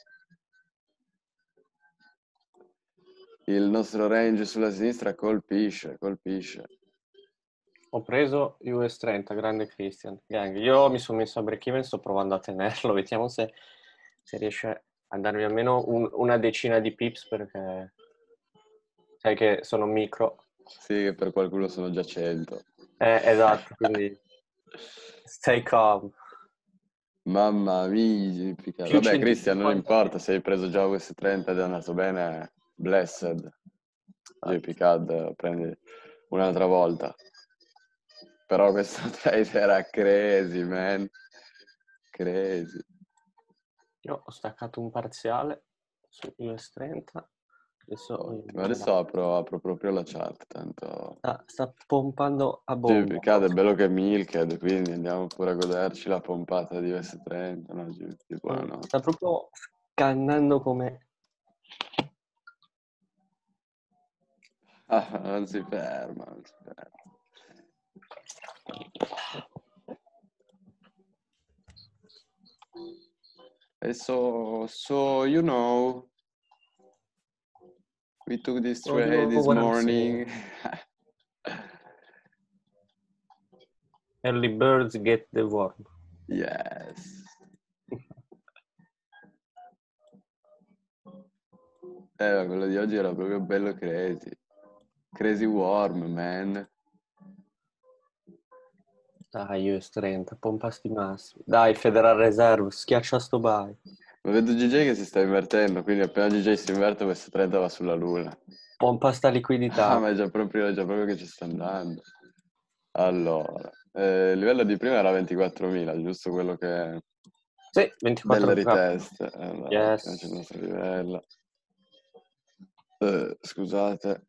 S1: Il nostro range sulla sinistra colpisce, colpisce.
S3: Ho preso U S trenta, grande Christian. Gang. Io mi sono messo a break even, sto provando a tenerlo, vediamo se, se riesce a darmi almeno un, una decina di pips, perché sai che sono micro.
S1: Sì, che per qualcuno sono già cento.
S3: Eh, esatto, quindi stay calm.
S1: Mamma mia, piccato.
S3: Più
S1: Vabbè, Christian, non
S3: centocinquanta.
S1: importa, se hai preso già U S trenta ed è andato bene, blessed. J P C A D prendi un'altra volta. Però questo trade era crazy, man. Crazy.
S3: Io ho staccato un parziale su U S trenta. Adesso,
S1: Ottimo. Adesso apro, apro proprio la chat, tanto...
S3: sta, sta pompando a
S1: G P
S3: bomba.
S1: C A D è bello che Milkhead, quindi andiamo pure a goderci la pompata di U S trenta, no? G P, buonanotte.
S3: Sta proprio scannando come...
S1: Ah, non si ferma, non si ferma. E so, so, you know, we took this
S3: Oh, you
S1: trade
S3: know
S1: this
S3: what I'm
S1: morning.
S3: Early birds get the worm.
S1: Yes. Eh, ma quello di oggi era proprio bello crazy. Crazy warm, man.
S3: Dai, U S trenta, pompa sti massimi. Dai, Federal Reserve, schiaccia sto buy.
S1: Ma vedo G J che si sta invertendo, quindi appena G J si inverte questo trenta va sulla luna.
S3: Pompa sta liquidità.
S1: Ah, ma è già proprio, è già proprio che ci sta andando. Allora, eh, il livello di prima era ventiquattromila, giusto quello che...
S3: Sì, ventiquattro
S1: Del retest. Allora,
S3: Yes.
S1: c'è il nostro livello. Eh, scusate.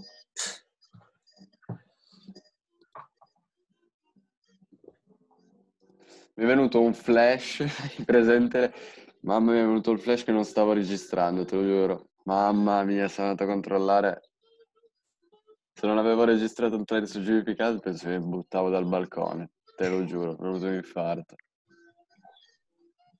S1: Mi è venuto un flash, hai presente? Mamma mia, mi è venuto il flash che non stavo registrando, te lo giuro. Mamma mia, sono andato a controllare. Se non avevo registrato il trade su G P P K, penso che mi buttavo dal balcone. Te lo giuro, mi è venuto un infarto.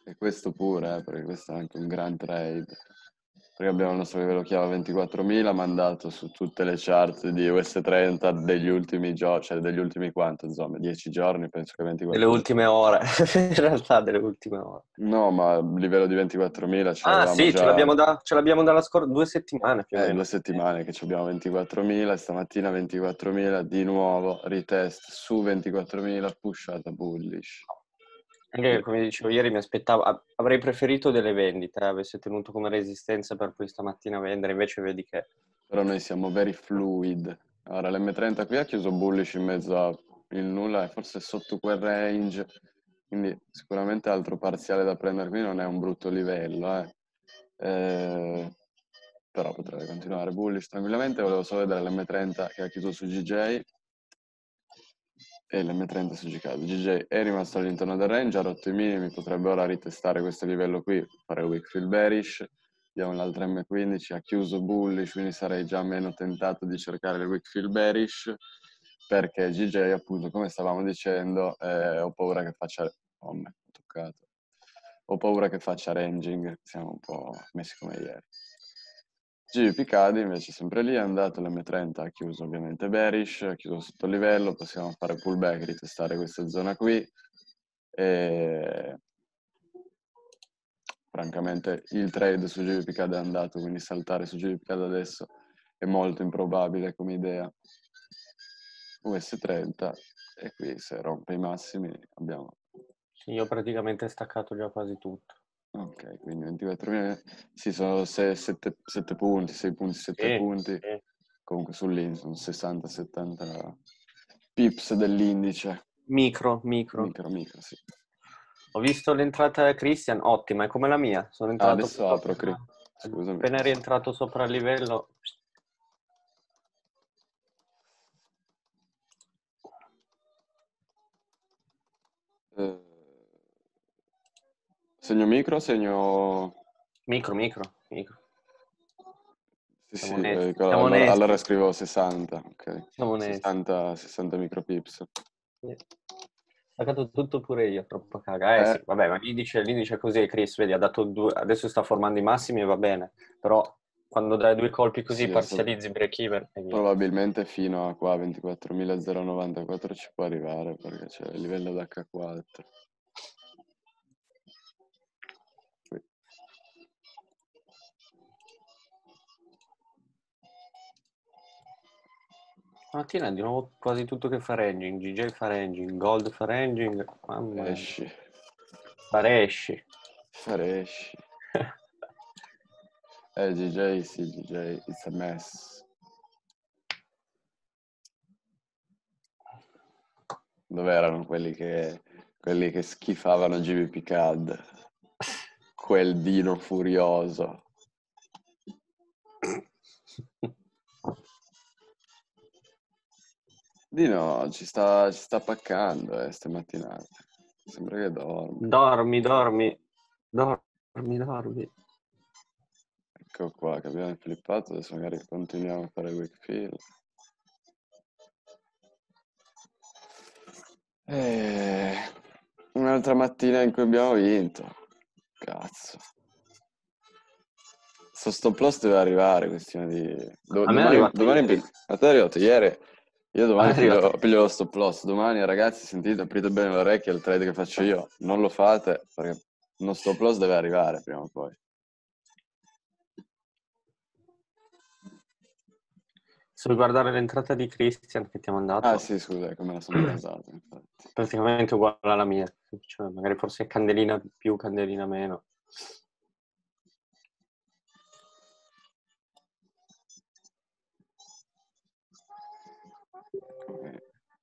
S1: E questo pure, eh, perché questo è anche un gran trade. Perché abbiamo il nostro livello chiave a ventiquattromila mandato su tutte le chart di U S trenta degli ultimi giorni, cioè degli ultimi quanto, insomma, dieci giorni, penso che
S3: Delle
S1: ventiquattromila.
S3: ultime ore, in realtà delle ultime ore.
S1: No, ma a livello di ventiquattromila ce
S3: Ah
S1: l'avevamo
S3: sì, ce
S1: già...
S3: l'abbiamo da, ce l'abbiamo dalla scorsa due settimane più o
S1: Eh,
S3: meno.
S1: due settimane che ci abbiamo ventiquattromila, stamattina ventiquattromila, di nuovo retest su ventiquattromila, pushata bullish.
S3: Anche come dicevo ieri, mi aspettavo, a- avrei preferito delle vendite, eh, avesse tenuto come resistenza per poi stamattina vendere, invece vedi che...
S1: Però noi siamo very fluid. Ora l'emme trenta qui ha chiuso bullish in mezzo a il nulla e forse sotto quel range, quindi sicuramente altro parziale da prendere qui, non è un brutto livello, eh. Eh, però potrebbe continuare bullish tranquillamente. Volevo solo vedere l'emme trenta che ha chiuso su G J e l'emme trenta su G K. G J è rimasto all'interno del range, ha rotto i minimi, potrebbe ora ritestare questo livello qui, fare il Wickfield bearish. Abbiamo l'altra emme quindici, ha chiuso bullish, quindi sarei già meno tentato di cercare il Wickfield bearish, perché G J, appunto, come stavamo dicendo, eh, ho paura che faccia... Oh, me, ho toccato. Ho paura che faccia ranging, siamo un po' messi come ieri. G P K D invece sempre lì, è andato, l'emme trenta ha chiuso ovviamente bearish, ha chiuso sotto il livello, possiamo fare pullback, ritestare questa zona qui e francamente il trade su G B P K D è andato, quindi saltare su G B P K D adesso è molto improbabile come idea. U S trenta e qui se rompe i massimi abbiamo...
S3: Sì, io ho praticamente staccato già quasi tutto.
S1: Ok, quindi ventiquattromila, sì, sono sette punti, sei punti, sette
S3: Sì,
S1: punti,
S3: sì.
S1: comunque sull'indice sono sessanta settanta pips dell'indice,
S3: Micro, micro.
S1: micro micro, sì.
S3: Ho visto l'entrata Christian, ottima, è come la mia. Sono
S1: Ah,
S3: entrato
S1: adesso
S3: proprio
S1: apro, Cri.
S3: appena,
S1: Scusami.
S3: appena rientrato sopra il livello.
S1: Eh, segno micro, segno...
S3: Micro, micro, micro.
S1: Sì,
S3: Siamo
S1: sì,
S3: onesti.
S1: eh,
S3: Siamo
S1: allora,
S3: onesti.
S1: allora scrivo sessanta, ok.
S3: Siamo onesti.
S1: sessanta, sessanta micropips.
S3: Sì. Staccato tutto pure io, troppo caga. Eh
S1: Eh,
S3: sì, vabbè, ma l'indice, l'indice è così, Chris, vedi, ha dato due, adesso sta formando i massimi e va bene, però quando dai due colpi così
S1: sì, è stato-
S3: parzializzi break even e via.
S1: probabilmente fino a qua ventiquattromilanovanta ci può arrivare perché c'è il livello d'acca quattro. Qui.
S3: Stamattina di nuovo quasi tutto che fa ranging, G J fa ranging, Gold fa ranging, mamma mia.
S1: Esci,
S3: Faresci.
S1: faresci. Eh, G J, sì, G J, it's a mess. Dove erano quelli che, quelli che schifavano G B P C A D? Quel Dino furioso. Dino ci sta, ci sta paccando, eh, ste mattinate. Sembra che dorme.
S3: Dormi, dormi, dormi, dormi.
S1: Ecco qua, che abbiamo flippato, adesso magari continuiamo a fare Wakefield. E... un'altra mattina in cui abbiamo vinto. Cazzo. Sto stop loss deve arrivare, questione di... Do-
S3: A me è
S1: domani,
S3: arrivato
S1: domani
S3: ieri.
S1: pig- a te è arrivato ieri. Io
S3: A me
S1: domani
S3: è arrivato
S1: piglio, piglio lo stop loss. Domani, ragazzi, sentite, aprite bene le orecchie al trade che faccio io. Non lo fate, perché uno stop loss deve arrivare prima o poi.
S3: Se vuoi guardare l'entrata di Christian che ti ha mandato,
S1: Ah sì, scusa, come la sono basata, infatti.
S3: praticamente uguale alla mia. Cioè, magari forse candelina più, candelina meno.
S1: Ok.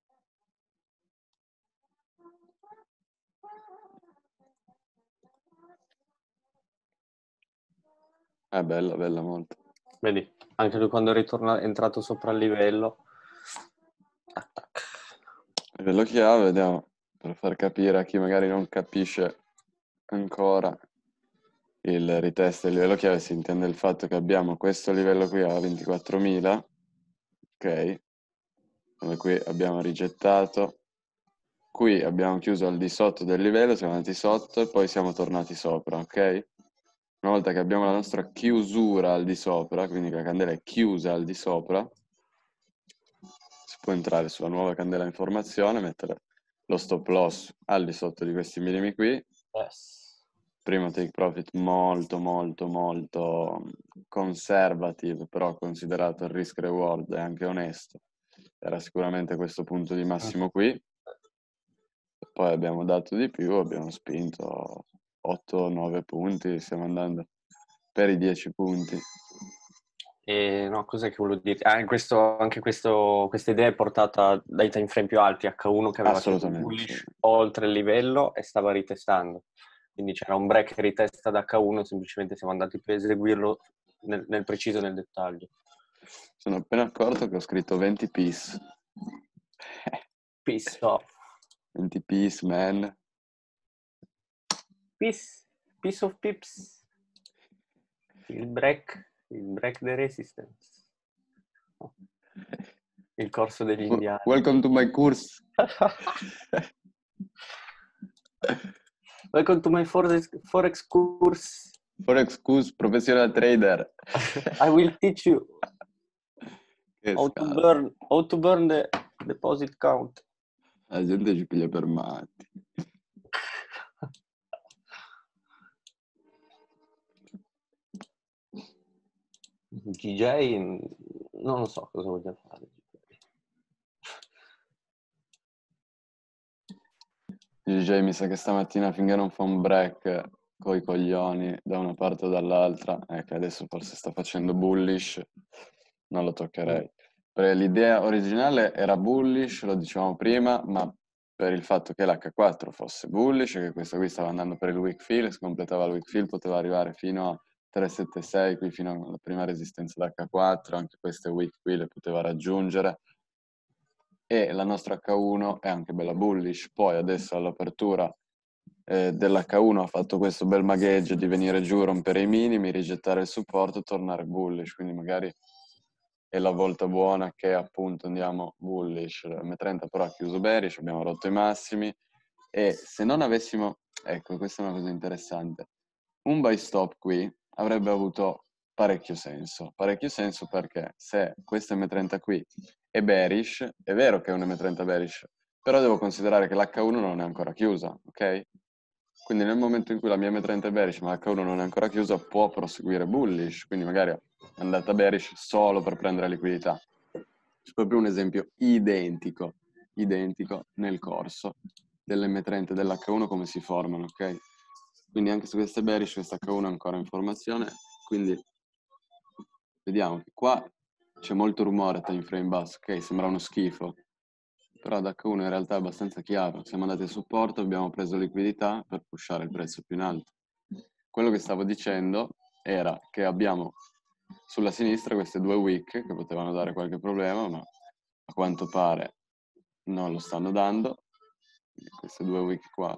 S1: È bella, bella molto.
S3: Vedi, anche lui quando è ritornato, è entrato sopra il livello. Attack.
S1: Livello chiave, vediamo, per far capire a chi magari non capisce ancora il retest del livello chiave, si intende il fatto che abbiamo questo livello qui a ventiquattromila, ok, dove qui abbiamo rigettato qui abbiamo chiuso al di sotto del livello, siamo andati sotto e poi siamo tornati sopra, ok? Una volta che abbiamo la nostra chiusura al di sopra, quindi che la candela è chiusa al di sopra, si può entrare sulla nuova candela informazione, mettere lo stop loss al di sotto di questi minimi qui.
S3: Yes.
S1: Primo take profit molto molto molto conservative, però considerato il risk reward e anche onesto. Era sicuramente questo punto di massimo qui. Poi abbiamo dato di più, abbiamo spinto otto nove punti, stiamo andando per i dieci punti.
S3: E no, cos'è che volevo dire? Ah, in questo, anche questo, questa idea è portata dai time frame più alti, acca uno che aveva chiuso
S1: Assolutamente,
S3: bullish
S1: sì.
S3: oltre il livello e stava ritestando. Quindi c'era un break ritesta da acca uno, semplicemente siamo andati per eseguirlo nel, nel preciso e nel dettaglio.
S1: Sono appena accorto che ho scritto venti piece.
S3: Peace off.
S1: venti piece, man.
S3: Peace. Peace of pips. Il break. Il break the resistance. Il corso degli indiani.
S1: Welcome to my course.
S3: Welcome to my forex, forex course.
S1: Forex course professional trader.
S3: I will teach you
S1: Che
S3: how to
S1: scala.
S3: burn, how to burn the deposit count.
S1: La gente ci piglia per matti.
S3: G J, non lo so cosa voglia fare.
S1: G J mi sa che stamattina finché non fa un break coi coglioni da una parte o dall'altra, eh, che adesso forse sta facendo bullish, non lo toccherei. Perché l'idea originale era bullish, lo dicevamo prima, ma per il fatto che l'H quattro fosse bullish, che questo qui stava andando per il weak fill, si completava il weak fill, poteva arrivare fino a tre sette sei, qui fino alla prima resistenza d'H quattro, anche queste weak qui le poteva raggiungere. E la nostra acca uno è anche bella bullish. Poi adesso all'apertura eh, dell'H uno ha fatto questo bel magheggio di venire giù, rompere i minimi, rigettare il supporto e tornare bullish, quindi magari è la volta buona che appunto andiamo bullish. M trenta però ha chiuso bearish, abbiamo rotto i massimi e se non avessimo, ecco, questa è una cosa interessante, un buy stop qui avrebbe avuto parecchio senso, parecchio senso perché se questo M trenta qui è bearish, è vero che è un M trenta bearish, però devo considerare che l'H uno non è ancora chiusa, ok? Quindi nel momento in cui la mia M trenta è bearish ma l'H uno non è ancora chiusa, può proseguire bullish, quindi magari è andata bearish solo per prendere liquidità. C'è proprio un esempio identico, identico nel corso dell'M trenta e dell'H uno come si formano, ok? Quindi anche su queste bearish, questa H uno è ancora in formazione, quindi vediamo che qua c'è molto rumore a time frame basso, ok? Sembra uno schifo, però ad H uno in realtà è abbastanza chiaro. Siamo andati a supporto, abbiamo preso liquidità per pushare il prezzo più in alto. Quello che stavo dicendo era che abbiamo sulla sinistra queste due wick che potevano dare qualche problema, ma a quanto pare non lo stanno dando. Queste due wick qua,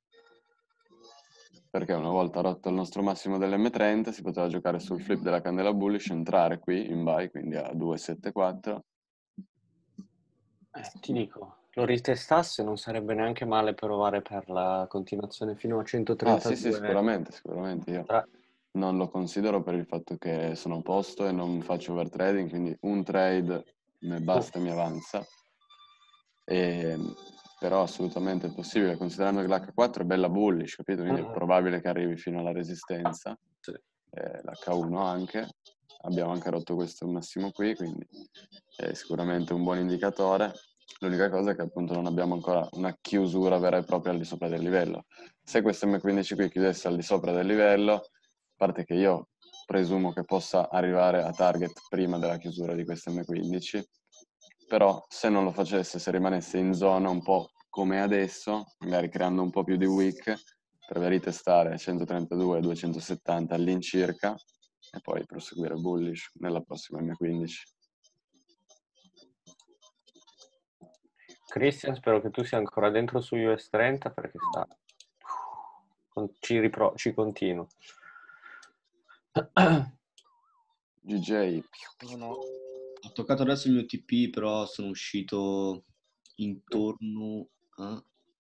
S1: perché una volta rotto il nostro massimo dell'M trenta si poteva giocare sul flip della candela bullish, entrare qui in buy, quindi a due sette quattro.
S3: Eh, ti dico, lo ritestasse non sarebbe neanche male provare per la continuazione fino a
S1: Ah sì,
S3: centotrentadue.
S1: sì, sicuramente, sicuramente. Io
S3: Tra...
S1: non lo considero per il fatto che sono a posto e non faccio overtrading, quindi un trade mi basta e mi avanza. E, però assolutamente è possibile, considerando che l'H quattro è bella bullish, capito? Quindi è probabile che arrivi fino alla resistenza.
S3: Sì.
S1: Eh, l'H uno anche. Abbiamo anche rotto questo massimo qui, quindi è sicuramente un buon indicatore. L'unica cosa è che appunto non abbiamo ancora una chiusura vera e propria al di sopra del livello. Se questo M quindici qui chiudesse al di sopra del livello, a parte che io presumo che possa arrivare a target prima della chiusura di questo M quindici, però se non lo facesse, se rimanesse in zona un po' come adesso, magari creando un po' più di wick, per ritestare centotrentadue duecentosettanta all'incirca e poi proseguire bullish nella prossima M quindici.
S3: Christian, spero che tu sia ancora dentro su U S trenta perché sta... Ci, ripro... ci continuo.
S1: G J.
S4: No, no. Ho toccato adesso il mio T P, però sono uscito intorno a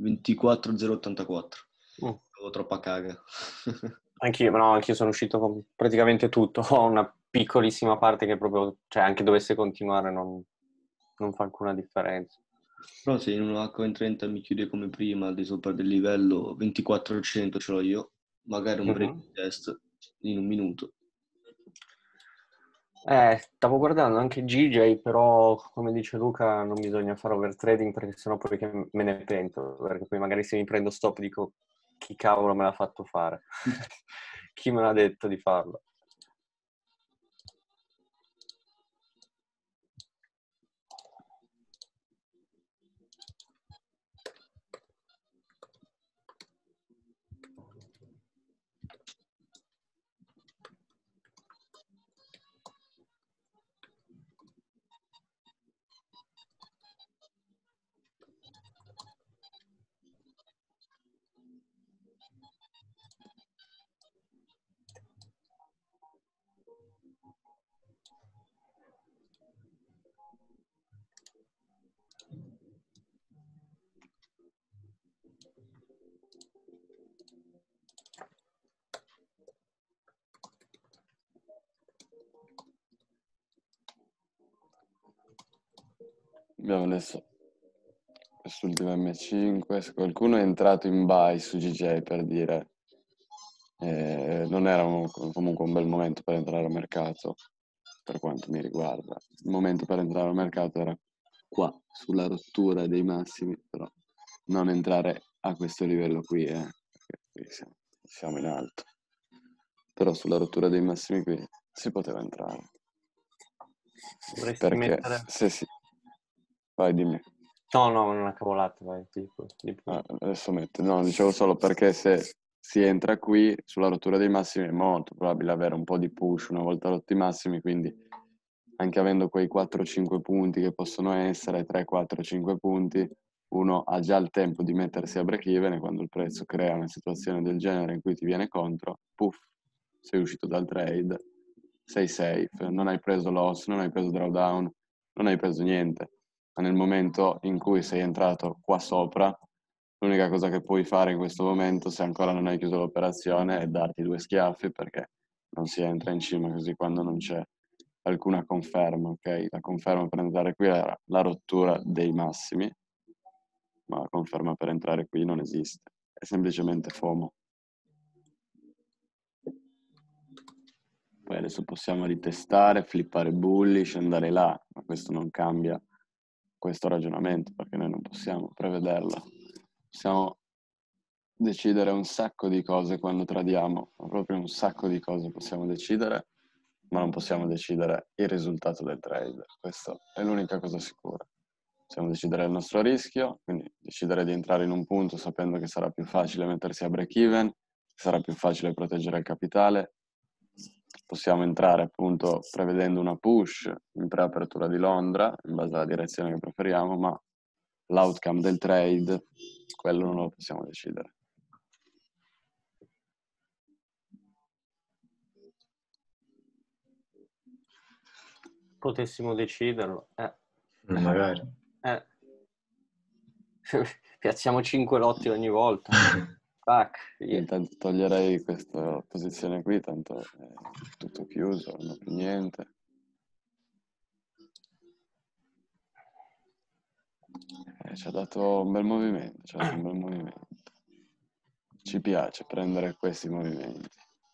S5: ventiquattro zero ottantaquattro.
S3: Mm.
S5: Avevo troppa caga.
S3: Anch'io, no, anch'io sono uscito con praticamente tutto. Ho una piccolissima parte che proprio, cioè anche dovesse continuare non, non fa alcuna differenza.
S5: Però se in un acca o in trenta mi chiude come prima, al di sopra del livello ventiquattrocento ce l'ho io, magari un break
S3: Mhm.
S5: test in un minuto.
S3: Eh, stavo guardando anche G J, però come dice Luca non bisogna fare overtrading perché sennò poi che me ne pento, perché poi magari se mi prendo stop dico chi cavolo me l'ha fatto fare? Chi me l'ha detto di farlo?
S1: Abbiamo adesso quest'ultimo M cinque, se qualcuno è entrato in buy su G J per dire eh, non era un- comunque un bel momento per entrare al mercato, per quanto mi riguarda. Il momento per entrare al mercato era qua, sulla rottura dei massimi, però non entrare a questo livello qui, eh, perché qui siamo, siamo in alto. Però sulla rottura dei massimi qui si poteva entrare.
S3: Dovresti
S1: Perché
S3: mettere...
S1: se si... Vai, dimmi.
S3: No, no, non è una cavolata, vai, di più, di più.
S1: Ah, adesso metto, no, dicevo solo perché se si entra qui sulla rottura dei massimi è molto probabile avere un po' di push una volta rotti i massimi, quindi anche avendo quei quattro cinque punti che possono essere tre quattro cinque punti, uno ha già il tempo di mettersi a break even e quando il prezzo crea una situazione del genere in cui ti viene contro, puff, sei uscito dal trade, sei safe, non hai preso loss, non hai preso drawdown, non hai preso niente. Ma nel momento in cui sei entrato qua sopra, l'unica cosa che puoi fare in questo momento, se ancora non hai chiuso l'operazione, è darti due schiaffi perché non si entra in cima così quando non c'è alcuna conferma, ok? La conferma per entrare qui era la rottura dei massimi, ma la conferma per entrare qui non esiste, è semplicemente FOMO. Poi adesso possiamo ritestare, flippare bullish, andare là, ma questo non cambia questo ragionamento perché noi non possiamo prevederlo. Possiamo decidere un sacco di cose quando tradiamo, proprio un sacco di cose possiamo decidere, ma non possiamo decidere il risultato del trade. Questa è l'unica cosa sicura. Possiamo decidere il nostro rischio, quindi decidere di entrare in un punto sapendo che sarà più facile mettersi a break even, sarà più facile proteggere il capitale. Possiamo entrare appunto prevedendo una push in preapertura di Londra in base alla direzione che preferiamo, ma l'outcome del trade, quello non lo possiamo decidere.
S3: Potessimo deciderlo. Eh.
S6: Magari.
S3: Eh. Piazziamo cinque lotti ogni volta. Tac, via.
S1: Intanto toglierei questa posizione qui, tanto è tutto chiuso, non ho più niente. Eh, ci ha dato un bel movimento, ci ha dato un bel movimento. Ci piace prendere questi movimenti.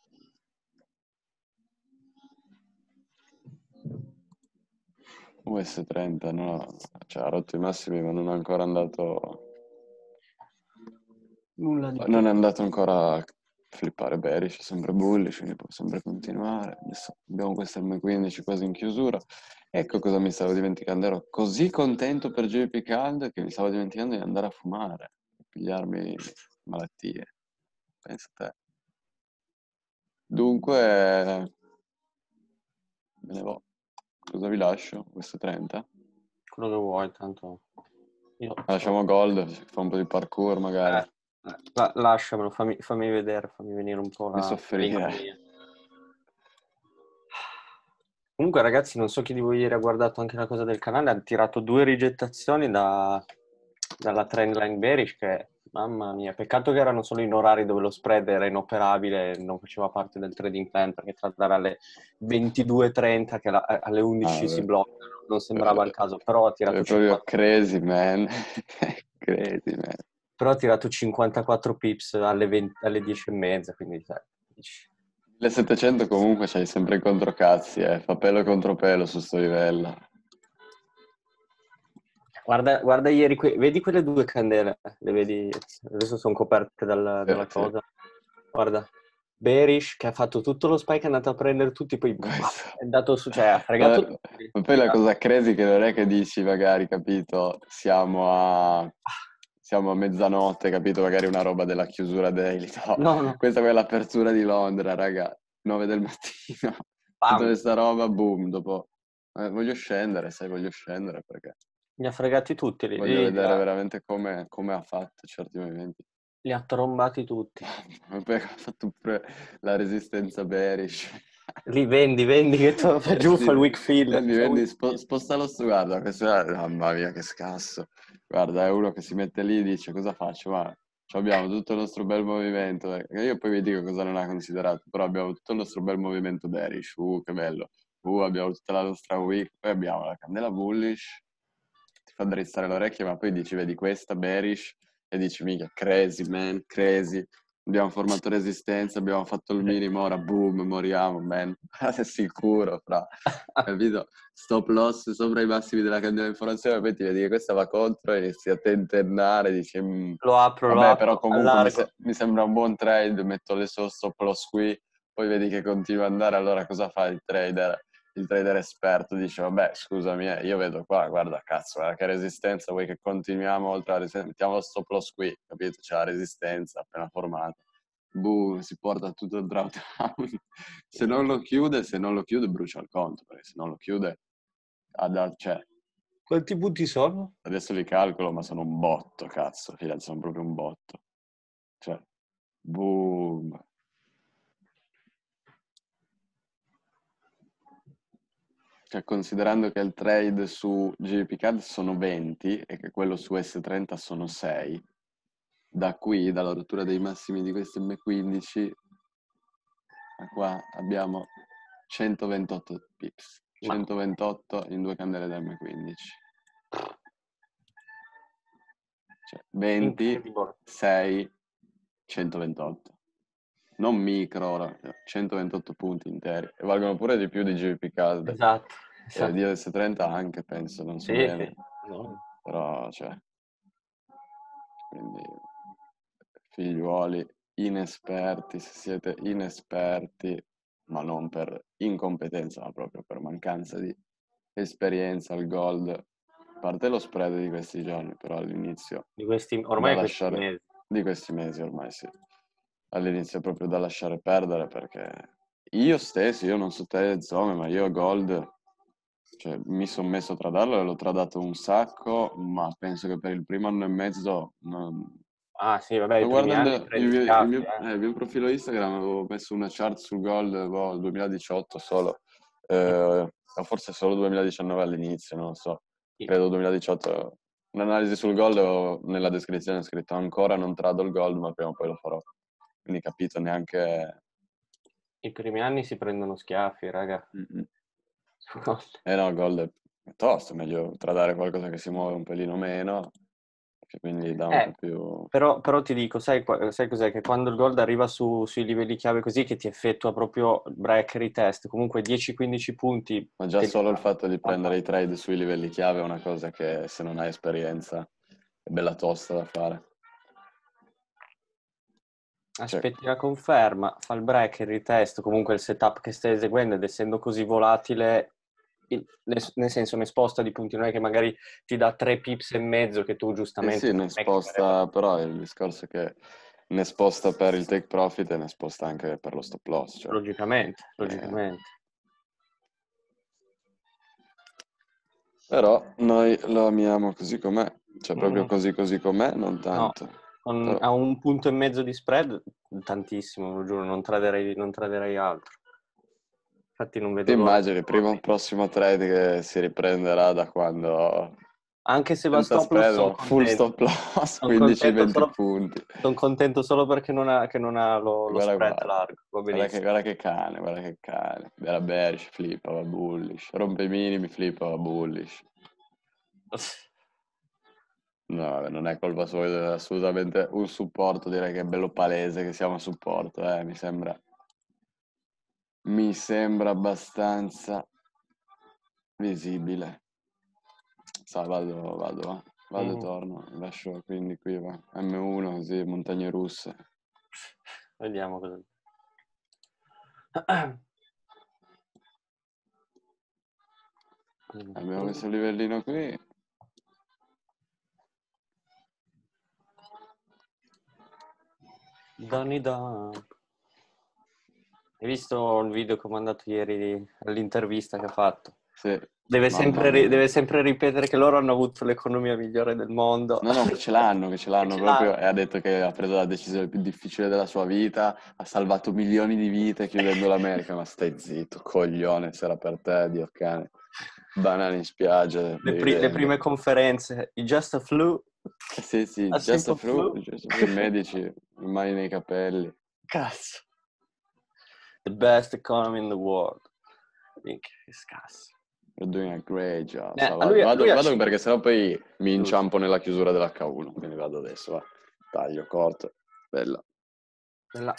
S1: U S trenta no, cioè, ha rotto i massimi ma non è ancora andato
S3: Nulla di
S1: non
S3: che.
S1: è andato ancora a flippare bearish, è sempre bullish, quindi può sempre continuare. Adesso abbiamo questa M quindici quasi in chiusura. Ecco cosa mi stavo dimenticando, ero così contento per J P Cald che mi stavo dimenticando di andare a fumare, a pigliarmi malattie. Pensa a te. Dunque, me ne vo. Cosa vi lascio? Questo trenta?
S3: Quello che vuoi, tanto... Io
S1: Lasciamo Gold, fa un po' di parkour magari.
S3: Eh, eh, la- lasciamelo, fammi, fammi vedere, fammi venire un po'
S1: Mi
S3: la
S1: soffrire.
S3: malinconia. Comunque ragazzi, non so chi di voi ieri ha guardato anche la cosa del canale, ha tirato due rigettazioni da, dalla trendline bearish che Mamma mia, peccato che erano solo in orari dove lo spread era inoperabile e non faceva parte del trading plan, perché tra andare alle ventidue e trenta che la- alle undici
S1: Ah,
S3: si
S1: beh.
S3: bloccano, non sembrava il caso, però ha
S1: È
S3: tirato
S1: proprio
S3: cinquanta,
S1: crazy, man. Crazy, man.
S3: però ha tirato cinquantaquattro pips alle, venti alle dieci e mezza, quindi sai, dici,
S1: millesettecento comunque c'hai sempre i controcazzi, eh. Fa pelo contro pelo su sto livello.
S3: Guarda, guarda ieri, que- vedi quelle due candele? Le vedi? Adesso sono coperte dal-
S1: Sì,
S3: dalla
S1: sì.
S3: cosa. Guarda, Bearish che ha fatto tutto lo spike, è andato a prendere tutti, poi
S1: Questo.
S3: è andato su, cioè ha
S1: Ma,
S3: fregato tutti.
S1: ma poi la cosa crazy è che non è che dici magari, capito, siamo a, siamo a mezzanotte, capito, magari una roba della chiusura daily, no.
S3: No, no,
S1: Questa è l'apertura di Londra, raga, nove del mattino, tutta
S3: bam,
S1: questa roba, boom, dopo, eh, voglio scendere, sai, voglio scendere perché
S3: li ha fregati tutti, li,
S1: voglio
S3: li- li
S1: vedere
S3: ha,
S1: veramente come, come ha fatto certi movimenti.
S3: li ha trombati tutti.
S1: Ma poi ha fatto pure la resistenza bearish.
S3: Rivendi, vendi che to- fa giù,
S1: Sì,
S3: fa il weak field.
S1: vendi,
S3: Fa
S1: vendi,
S3: weak
S1: spo-
S3: field.
S1: sposta lo stu- guarda, questo è, mamma mia che scasso. Guarda, è uno che si mette lì e dice cosa faccio? Ma abbiamo tutto il nostro bel movimento. eh. Io poi vi dico cosa non ha considerato, però abbiamo tutto il nostro bel movimento bearish. Uh, che bello. Uh, abbiamo tutta la nostra week, poi abbiamo la candela bullish, ti fa drizzare le orecchie, ma poi dici, vedi questa bearish e dici, mica, crazy man, crazy. Abbiamo formato resistenza, abbiamo fatto il minimo, ora boom, moriamo, man. È sicuro, fra. Capito? Stop loss sopra i massimi della candela di informazione, poi ti vedi che questa va contro e inizi a tentennare, dici, "Mm,
S3: Lo apro, lo
S1: vabbè, però
S3: apro,
S1: comunque mi,
S3: allargo.
S1: se- mi sembra un buon trade, metto le solo stop loss qui, poi vedi che continua ad andare, allora cosa fa il trader? Il trader esperto dice, vabbè, scusami, eh, io vedo qua, guarda, cazzo, guarda che resistenza, vuoi che continuiamo oltre la resistenza? Mettiamo lo stop loss qui, capito? C'è la resistenza appena formata. Boom, si porta tutto il drawdown. Se non lo chiude, se non lo chiude brucia il conto, perché se non lo chiude, ad- cioè,
S3: Quanti punti sono?
S1: adesso li calcolo, ma sono un botto, cazzo, fidati, sono proprio un botto. Cioè, boom. Cioè, considerando che il trade su G B P Card sono venti e che quello su S trenta sono sei, da qui, dalla rottura dei massimi di questi M quindici, a qua abbiamo centoventotto pips.
S3: Ma
S1: centoventotto in due candele da M quindici. Cioè, venti,
S3: incredibile.
S1: sei, centoventotto. Non micro, ora, centoventotto punti interi. E valgono pure di più di G B P Card.
S3: Esatto,
S1: Eh,
S3: esatto.
S1: di S trenta anche, penso, non so
S3: Sì, sì.
S1: bene.
S3: No.
S1: Però, cioè, quindi, figliuoli inesperti, se siete inesperti, ma non per incompetenza, ma proprio per mancanza di esperienza al gold, a parte lo spread di questi giorni, però all'inizio
S3: Di questi,
S1: da
S3: ormai questi
S1: lasciare,
S3: mesi.
S1: di questi mesi ormai sì, all'inizio proprio da lasciare perdere perché io stesso, io non so te Zome, ma io gold, cioè, mi sono messo a tradarlo e l'ho tradato un sacco, ma penso che per il primo anno e mezzo non...
S3: Ah sì, vabbè,
S1: Sto
S3: i primi anni
S1: guardando il
S3: prendi
S1: mio, il
S3: schiaffi,
S1: mio-
S3: eh.
S1: eh, il mio profilo Instagram, avevo messo una chart sul gold, boh, duemiladiciotto solo,
S3: I-
S1: eh, o forse solo duemiladiciannove all'inizio, non lo so,
S3: i-
S1: credo duemiladiciotto. Un'analisi sul gold, ho nella descrizione ho scritto ancora non trado il gold, ma prima o poi lo farò. Quindi capito, neanche...
S3: I primi anni si prendono schiaffi, raga.
S1: Mm-mm. Eh no, il gold è tosto, è meglio tradare qualcosa che si muove un pelino meno, che quindi dà un po'
S3: Eh,
S1: più...
S3: però, però ti dico, sai, qua- sai cos'è? Che quando il gold arriva su- sui livelli chiave così, che ti effettua proprio break retest, comunque dieci quindici punti
S1: Ma già
S3: che li
S1: solo il
S3: fa.
S1: fatto di prendere i trade sui livelli chiave è una cosa che se non hai esperienza è bella tosta da fare. Cioè,
S3: Aspetti la conferma, fa il break, il retest, comunque il setup che stai eseguendo ed essendo così volatile, il- nel, nel senso ne sposta di punti, non è che magari ti dà tre pips e mezzo che tu
S1: eh
S3: giustamente
S1: sì,
S3: non
S1: ne
S3: è che faremo.
S1: sposta, però il discorso è che ne sposta per il take profit e ne sposta anche per lo stop loss. Cioè,
S3: Logicamente,
S1: eh,
S3: logicamente.
S1: però noi lo amiamo così com'è, cioè proprio
S3: Mm,
S1: così così com'è, non
S3: no,
S1: tanto.
S3: con-
S1: Però
S3: a un punto e mezzo di spread, tantissimo, lo giuro, non traderei, non traderei altro. Infatti non
S1: ti
S3: vedo l'ora che
S1: immagini, primo
S3: torni.
S1: prossimo trade che si riprenderà da quando
S3: Anche se va
S1: Senza
S3: stop loss,
S1: spread,
S3: sono
S1: no, full
S3: contento.
S1: stop loss,
S3: Sono
S1: quindici
S3: contento
S1: venti
S3: solo,
S1: punti.
S3: sono contento solo perché non ha, che non ha lo, lo
S1: Guarda,
S3: spread
S1: guarda.
S3: largo. Va
S1: Guarda che,
S3: benissimo.
S1: guarda che cane, guarda che cane. Era bearish, flippa, va bullish. Rompe i minimi, flippa, va bullish. No, vabbè, non è colpa sua, è assolutamente un supporto, direi che è bello palese che siamo a supporto, eh, mi sembra, mi sembra abbastanza visibile. Sai, vado, vado, va. Vado e
S3: Mm.
S1: torno, lascio quindi qui, va. M uno, così, montagne russe.
S3: Vediamo cosa.
S1: Abbiamo messo il livellino qui.
S3: Donny Don. Hai visto il video che ho mandato ieri all'intervista che ha fatto?
S1: Sì.
S3: Deve
S1: Mamma
S3: sempre, ri-
S1: mia.
S3: deve sempre ripetere che loro hanno avuto l'economia migliore del mondo.
S1: No, no, che ce l'hanno, che ce l'hanno
S3: ce
S1: proprio,
S3: l'hanno.
S1: e ha detto che ha preso la decisione più difficile della sua vita, ha salvato milioni di vite chiudendo l'America, ma stai zitto, coglione, se era per te, Dio cane. Banane in spiaggia,
S3: Le,
S1: devi
S3: pri- le
S1: vendere.
S3: prime conferenze, i Just a Flu,
S1: Sì, sì,
S3: a
S1: just a
S3: simple
S1: flu,
S3: flu.
S1: just a flu, medici, le mani nei capelli.
S3: Cazzo. The best economy in the world. Minchia, che scasso.
S1: You're doing a great job.
S3: Eh,
S1: So,
S3: a lui-
S1: vado,
S3: lui
S1: vado,
S3: ha
S1: vado
S3: cinque-
S1: perché sennò poi mi
S3: Giusto.
S1: inciampo nella chiusura dell'H uno, quindi vado adesso, va. Taglio corto, bella.
S3: Quella-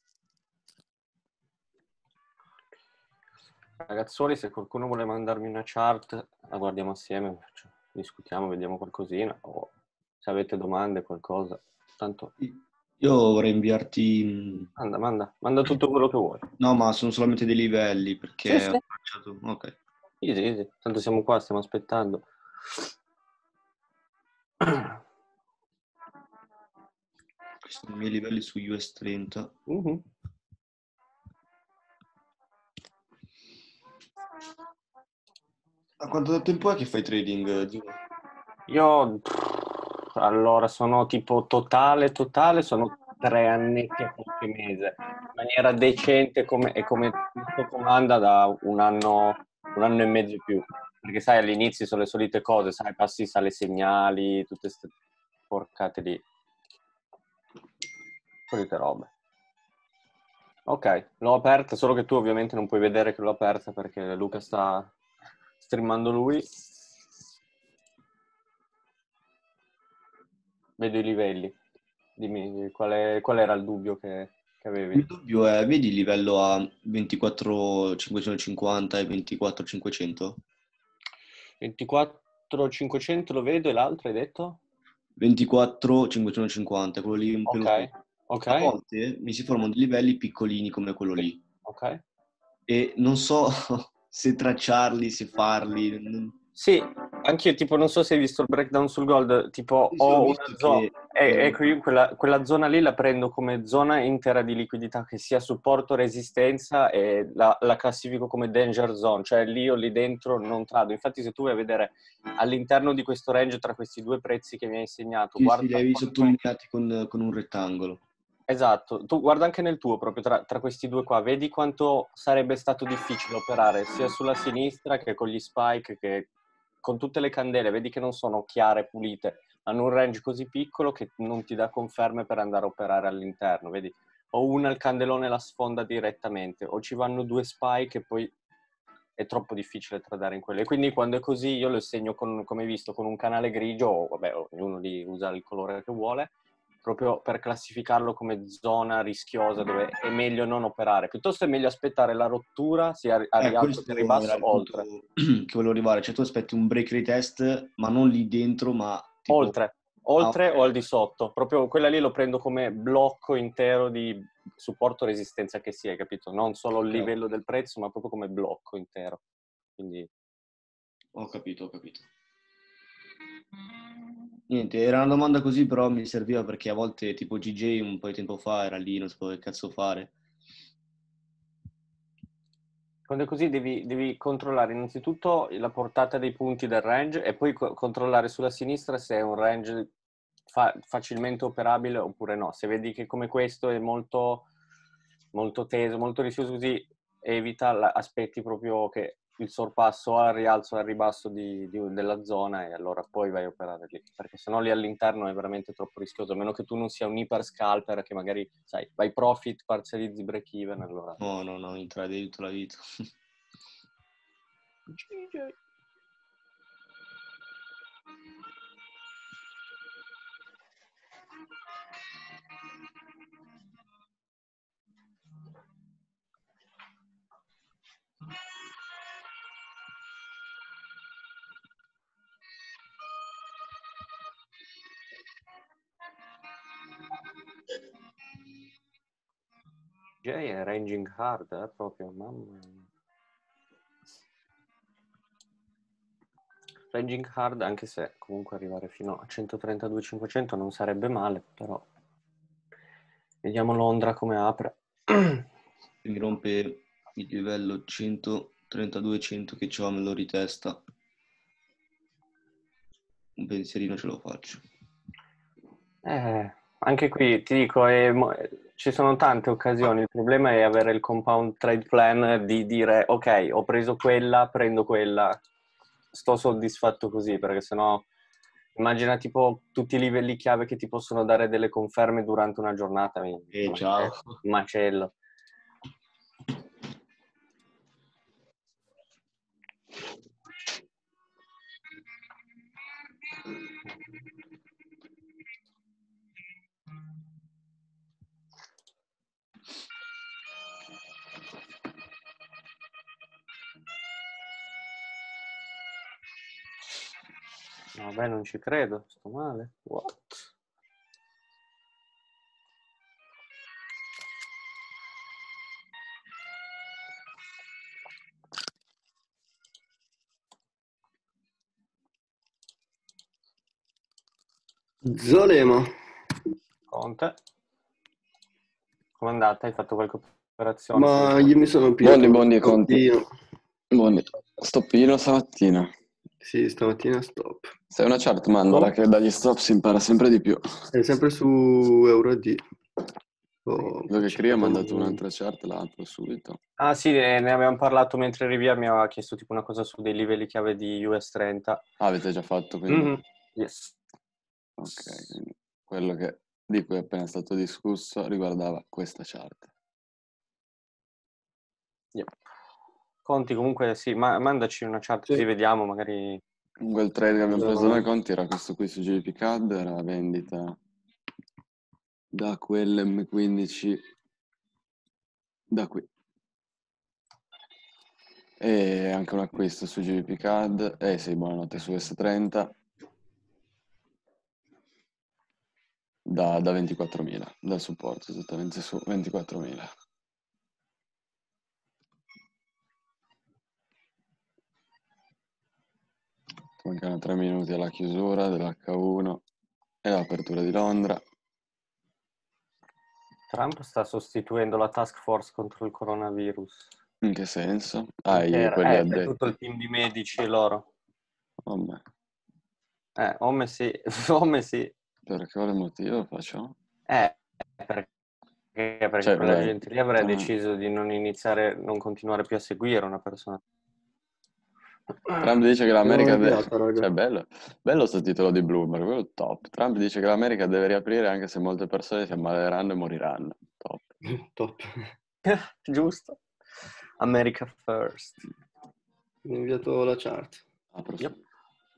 S3: Ragazzuoli, se qualcuno vuole mandarmi una chart, la guardiamo assieme, cioè, discutiamo, vediamo qualcosina, o se avete domande, qualcosa. Tanto,
S5: Io vorrei inviarti... mh,
S3: manda, manda, manda tutto quello che vuoi.
S5: No, ma sono solamente dei livelli perché
S3: Sì, sì.
S5: ho tracciato... Ok.
S3: Easy, easy. Tanto siamo qua, stiamo aspettando.
S5: Questi sono i miei livelli su U S trenta.
S3: Mhm.
S5: Da quanto tempo è che fai trading, Gino?
S3: Io, pff, allora, sono tipo totale, totale, sono tre annetti e qualche mese. In maniera decente come, e come tutto comanda da un anno, un anno e mezzo e più. Perché sai, all'inizio sono le solite cose, sai, passi sale segnali, tutte queste porcate lì. Solite robe. Ok, l'ho aperta, solo che tu ovviamente non puoi vedere che l'ho aperta perché Luca sta streamando lui. Vedo i livelli. Dimmi qual, è, qual era il dubbio che, che
S5: Il
S3: avevi.
S5: mio dubbio è, vedi il livello a ventiquattro cinquecentocinquanta e ventiquattro cinquecento?
S3: ventiquattro cinquecento lo vedo e l'altro hai detto?
S5: ventiquattro cinquecentocinquanta, quello lì un pelo
S3: Ok,
S5: sotto.
S3: ok,
S5: A volte mi si formano dei livelli piccolini come quello lì
S3: ok.
S5: e non so se tracciarli, se farli. non-
S3: Sì, anch'io tipo non so se hai visto il breakdown sul gold, tipo
S5: Sì, sì, ho
S3: ho
S5: visto
S3: una zona,
S5: che...
S3: ecco io quella, quella zona lì la prendo come zona intera di liquidità che sia supporto, resistenza e la, la classifico come danger zone, cioè lì o lì dentro non trado. Infatti se tu vai a vedere all'interno di questo range tra questi due prezzi che mi hai insegnato,
S5: Sì,
S3: guarda
S5: sì, li avevi
S3: quanto...
S5: sottolineati con, con un rettangolo.
S3: Esatto, tu guarda anche nel tuo proprio tra, tra questi due qua, vedi quanto sarebbe stato difficile operare sia sulla sinistra che con gli spike che con tutte le candele, vedi che non sono chiare, pulite, hanno un range così piccolo che non ti dà conferme per andare a operare all'interno, vedi? O una il candelone la sfonda direttamente, o ci vanno due spike e poi è troppo difficile tradare in quelle. E quindi quando è così io lo segno, con, come hai visto, con un canale grigio, o vabbè, ognuno lì usa il colore che vuole, proprio per classificarlo come zona rischiosa dove è meglio non operare. Piuttosto è meglio aspettare la rottura sia a
S5: Eh,
S3: rialzo che a
S5: questo era
S3: ribasso,
S5: il punto
S3: oltre.
S5: che volevo arrivare. Cioè tu aspetti un break retest, ma non lì dentro, ma tipo...
S3: Oltre,
S5: Ah,
S3: oltre
S5: ok.
S3: o al di sotto. Proprio quella lì lo prendo come blocco intero di supporto resistenza che sia, hai capito? Non solo il
S5: Ok,
S3: livello del prezzo, ma proprio come blocco intero. Quindi
S5: ho capito, ho capito. Niente, era una domanda così, però mi serviva perché a volte tipo G J un po' di tempo fa era lì, non sapevo che cazzo fare.
S3: quando è così devi, devi controllare innanzitutto la portata dei punti del range e poi co- controllare sulla sinistra se è un range fa- facilmente operabile oppure no. Se vedi che come questo è molto, molto teso, molto rischioso così, evita, la- aspetti proprio che il sorpasso al rialzo e al ribasso di, di- della zona e allora poi vai a operare lì, perché sennò lì all'interno è veramente troppo rischioso, a meno che tu non sia un iper scalper che magari, sai, vai profit, parzializzi break even, allora...
S5: No, no, no, intraday tutta la vita.
S3: Jay è ranging hard, eh, proprio, mamma mia. Ranging hard, anche se comunque arrivare fino a centotrentadue cinquecento non sarebbe male, però vediamo Londra come apre.
S5: Se mi rompe il livello centotrentadue cento che c'ho, me lo ritesta. Un pensierino ce lo faccio.
S3: Eh, anche qui ti dico, è mo- ci sono tante occasioni, il problema è avere il compound trade plan di dire ok, ho preso quella, prendo quella, sto soddisfatto così, perché sennò immagina tipo tutti i livelli chiave che ti possono dare delle conferme durante una giornata. mi-
S5: Eh,
S3: macello,
S5: ciao.
S3: macello. Vabbè, non ci credo, sto male. What?
S2: Zolema.
S3: Conte? Com'è andata? Hai fatto qualche operazione?
S2: Ma io mi sono pigliato
S1: Bondi,
S2: uno
S1: Bondi, Conti.
S2: stoppino.
S1: Bondi. Stoppino stamattina.
S2: Sì, stamattina stop.
S1: Sei una chart mandala che dagli stop si impara sempre di più.
S2: È sempre su Euro D. Oh,
S1: Quello che Cria ha mandato
S2: un...
S1: un'altra chart, la apro subito.
S3: Ah sì, ne ne abbiamo parlato mentre eri via, mi aveva chiesto tipo una cosa su dei livelli chiave di U S trenta.
S1: Ah, avete già fatto, quindi...
S3: Mhm. Yes.
S1: Ok, quindi quello che, di cui è appena stato discusso riguardava questa chart.
S3: Yep. Conti comunque sì, ma mandaci una chat
S2: Sì.
S3: così vediamo, magari...
S1: Comunque il trade che abbiamo preso
S2: No.
S1: noi Conti era questo qui su J P C A D, era la vendita da quell'M quindici da qui. E anche un acquisto su G B P C A D, e eh sì, buonanotte su S trenta da, da ventiquattromila, dal supporto esattamente su ventiquattromila. Mancano tre minuti alla chiusura dell'H uno e l'apertura di Londra.
S3: Trump sta sostituendo la task force contro il coronavirus.
S1: In che senso? Ah, i,
S3: Intera.
S1: quelli
S3: Eh, è
S1: addetti.
S3: tutto il team di medici e loro.
S1: Oh, beh.
S3: Eh, ome sì, ome sì.
S1: Per quale motivo faccio?
S3: Eh, perché, perché
S1: Cioè,
S3: quella
S1: vabbè,
S3: gente lì avrebbe
S1: tra-
S3: deciso di non iniziare, non continuare più a seguire una persona.
S1: Trump dice che
S2: L'ho
S1: l'America deve...
S2: inviata, raga.
S1: Cioè, bello, bello sto titolo di Bloomberg, quello top. Trump dice che l'America deve riaprire anche se molte persone si ammaleranno e moriranno. Top.
S2: Top.
S3: Giusto? America first.
S2: Mi ha inviato la chart.
S1: Apro
S3: Yep.
S1: su.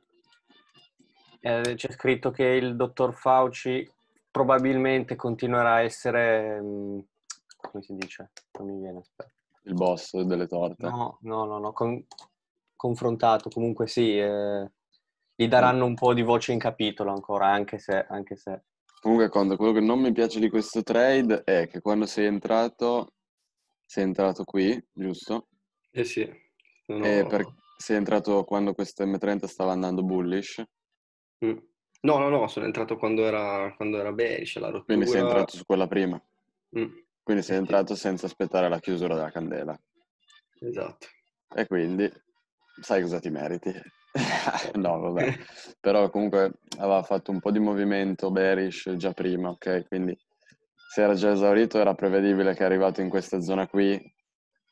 S3: Eh, c'è scritto che il dottor Fauci probabilmente continuerà a essere, mh, come si dice? Non mi viene, aspetta.
S1: Il boss delle torte.
S3: No, no, no, no, con- confrontato, comunque sì, eh, gli daranno un po' di voce in capitolo ancora, anche se, anche se...
S1: Comunque, Conte, quello che non mi piace di questo trade è che quando sei entrato, sei entrato qui, giusto?
S2: Eh sì. Sono...
S1: E per... sei entrato quando questo M trenta stava andando bullish,
S2: Mm. No, no, no, sono entrato quando era, quando era bearish, la rottura.
S1: quindi sei entrato su quella prima.
S2: Mm.
S1: Quindi sei
S2: Eh sì,
S1: entrato senza aspettare la chiusura della candela.
S2: esatto.
S1: E quindi sai cosa ti meriti. No, vabbè. Però comunque aveva fatto un po' di movimento bearish già prima, ok? Quindi se era già esaurito era prevedibile che è arrivato in questa zona qui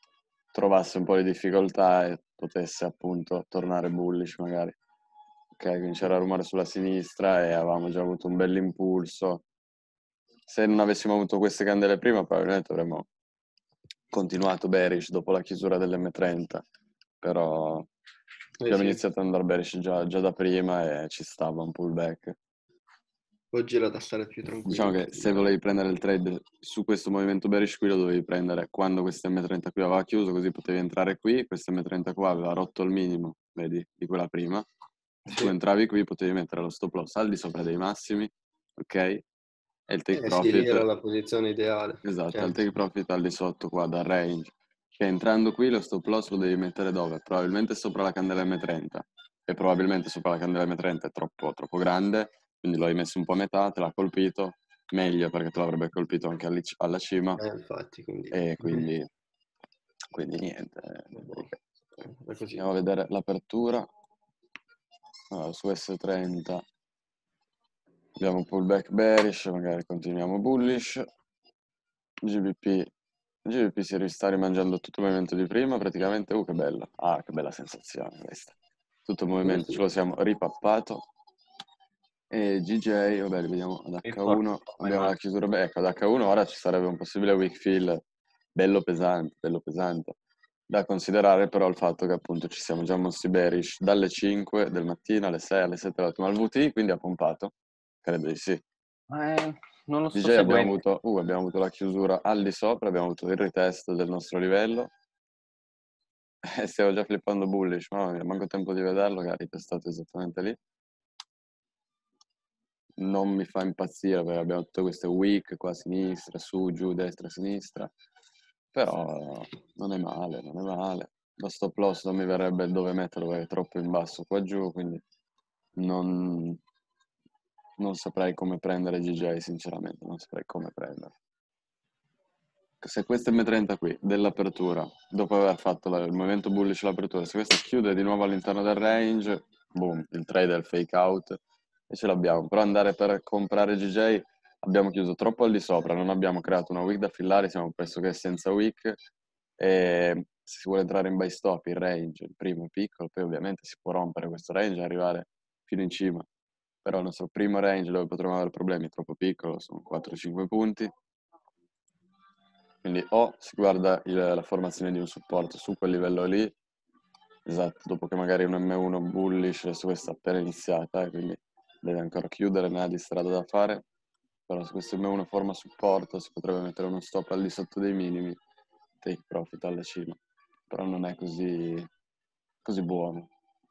S1: trovasse un po' di difficoltà e potesse appunto tornare bullish magari. Ok, quindi c'era rumore sulla sinistra e avevamo già avuto un bell'impulso. Se non avessimo avuto queste candele prima, probabilmente avremmo continuato bearish dopo la chiusura dell'emme trenta, però
S2: Eh
S1: abbiamo
S2: sì.
S1: iniziato ad andare bearish già, già da prima e ci stava un pullback.
S2: Oggi era da stare più tranquillo.
S1: Diciamo che se volevi prendere il trade su questo movimento bearish qui lo dovevi prendere quando questa emme trenta qui aveva chiuso, così potevi entrare qui, questa emme trenta qua aveva rotto il minimo, vedi, di quella prima. Se tu
S2: Sì.
S1: entravi qui potevi mettere lo stop loss al di sopra dei massimi, ok? E il take
S2: Eh sì, lì era
S1: profit,
S2: la posizione ideale.
S1: esatto,
S2: Cioè,
S1: il take profit al di sotto qua dal range. Che entrando qui lo stop loss lo devi mettere dove? Probabilmente sopra la candela emme trenta, e probabilmente sopra la candela emme trenta è troppo, troppo grande, quindi lo hai messo un po' a metà, te l'ha colpito, meglio perché te l'avrebbe colpito anche alli- alla cima,
S2: eh, infatti, quindi...
S1: e quindi, quindi niente.
S2: Eh, è così.
S1: Andiamo a vedere l'apertura. Allora, su esse trenta abbiamo un pullback bearish, magari continuiamo bullish. G B P, G B P si sta rimangiando tutto il movimento di prima, praticamente. Uh, che bella. Ah, che bella sensazione questa. Tutto il movimento, ce lo siamo ripappato. E G J, vabbè, li vediamo ad acca uno. Abbiamo la chiusura, beh, ecco, ad acca uno ora ci sarebbe un possibile weak fill bello pesante, bello pesante. Da considerare però il fatto che appunto ci siamo già mossi bearish dalle cinque del mattino alle sei, alle sette, alle otto, ma il V T quindi ha pompato? Credo di sì.
S3: Eh, non lo sto
S1: D J abbiamo
S3: seguendo.
S1: avuto, uh, abbiamo avuto la chiusura al di sopra, abbiamo avuto il retest del nostro livello e stiamo già flippando bullish, mamma mia, manco tempo di vederlo che ha ritestato esattamente lì. Non mi fa impazzire perché abbiamo tutte queste weak qua a sinistra, su, giù, destra, sinistra, però non è male, non è male. Lo stop loss non mi verrebbe dove metterlo perché è troppo in basso qua giù, quindi non, non saprei come prendere G J, sinceramente, non saprei come prendere. Se questa emme trenta qui, dell'apertura, dopo aver fatto la- il movimento bullish all'apertura, se questa chiude di nuovo all'interno del range, boom, il trade è il fake out e ce l'abbiamo. Però andare per comprare G J abbiamo chiuso troppo al di sopra, non abbiamo creato una wick da fillare, siamo pressoché senza wick e se si vuole entrare in buy stop il range, il primo è piccolo, poi ovviamente si può rompere questo range e arrivare fino in cima. Però il nostro primo range dove potremmo avere problemi è troppo piccolo, sono quattro cinque punti. Quindi o si guarda il, la formazione di un supporto su quel livello lì, esatto, dopo che magari un emme uno bullish, adesso questa è appena iniziata, eh, quindi deve ancora chiudere, ne ha di strada da fare, però se questo emme uno forma supporto si potrebbe mettere uno stop al di sotto dei minimi, take profit alla cima, però non è così, così buono.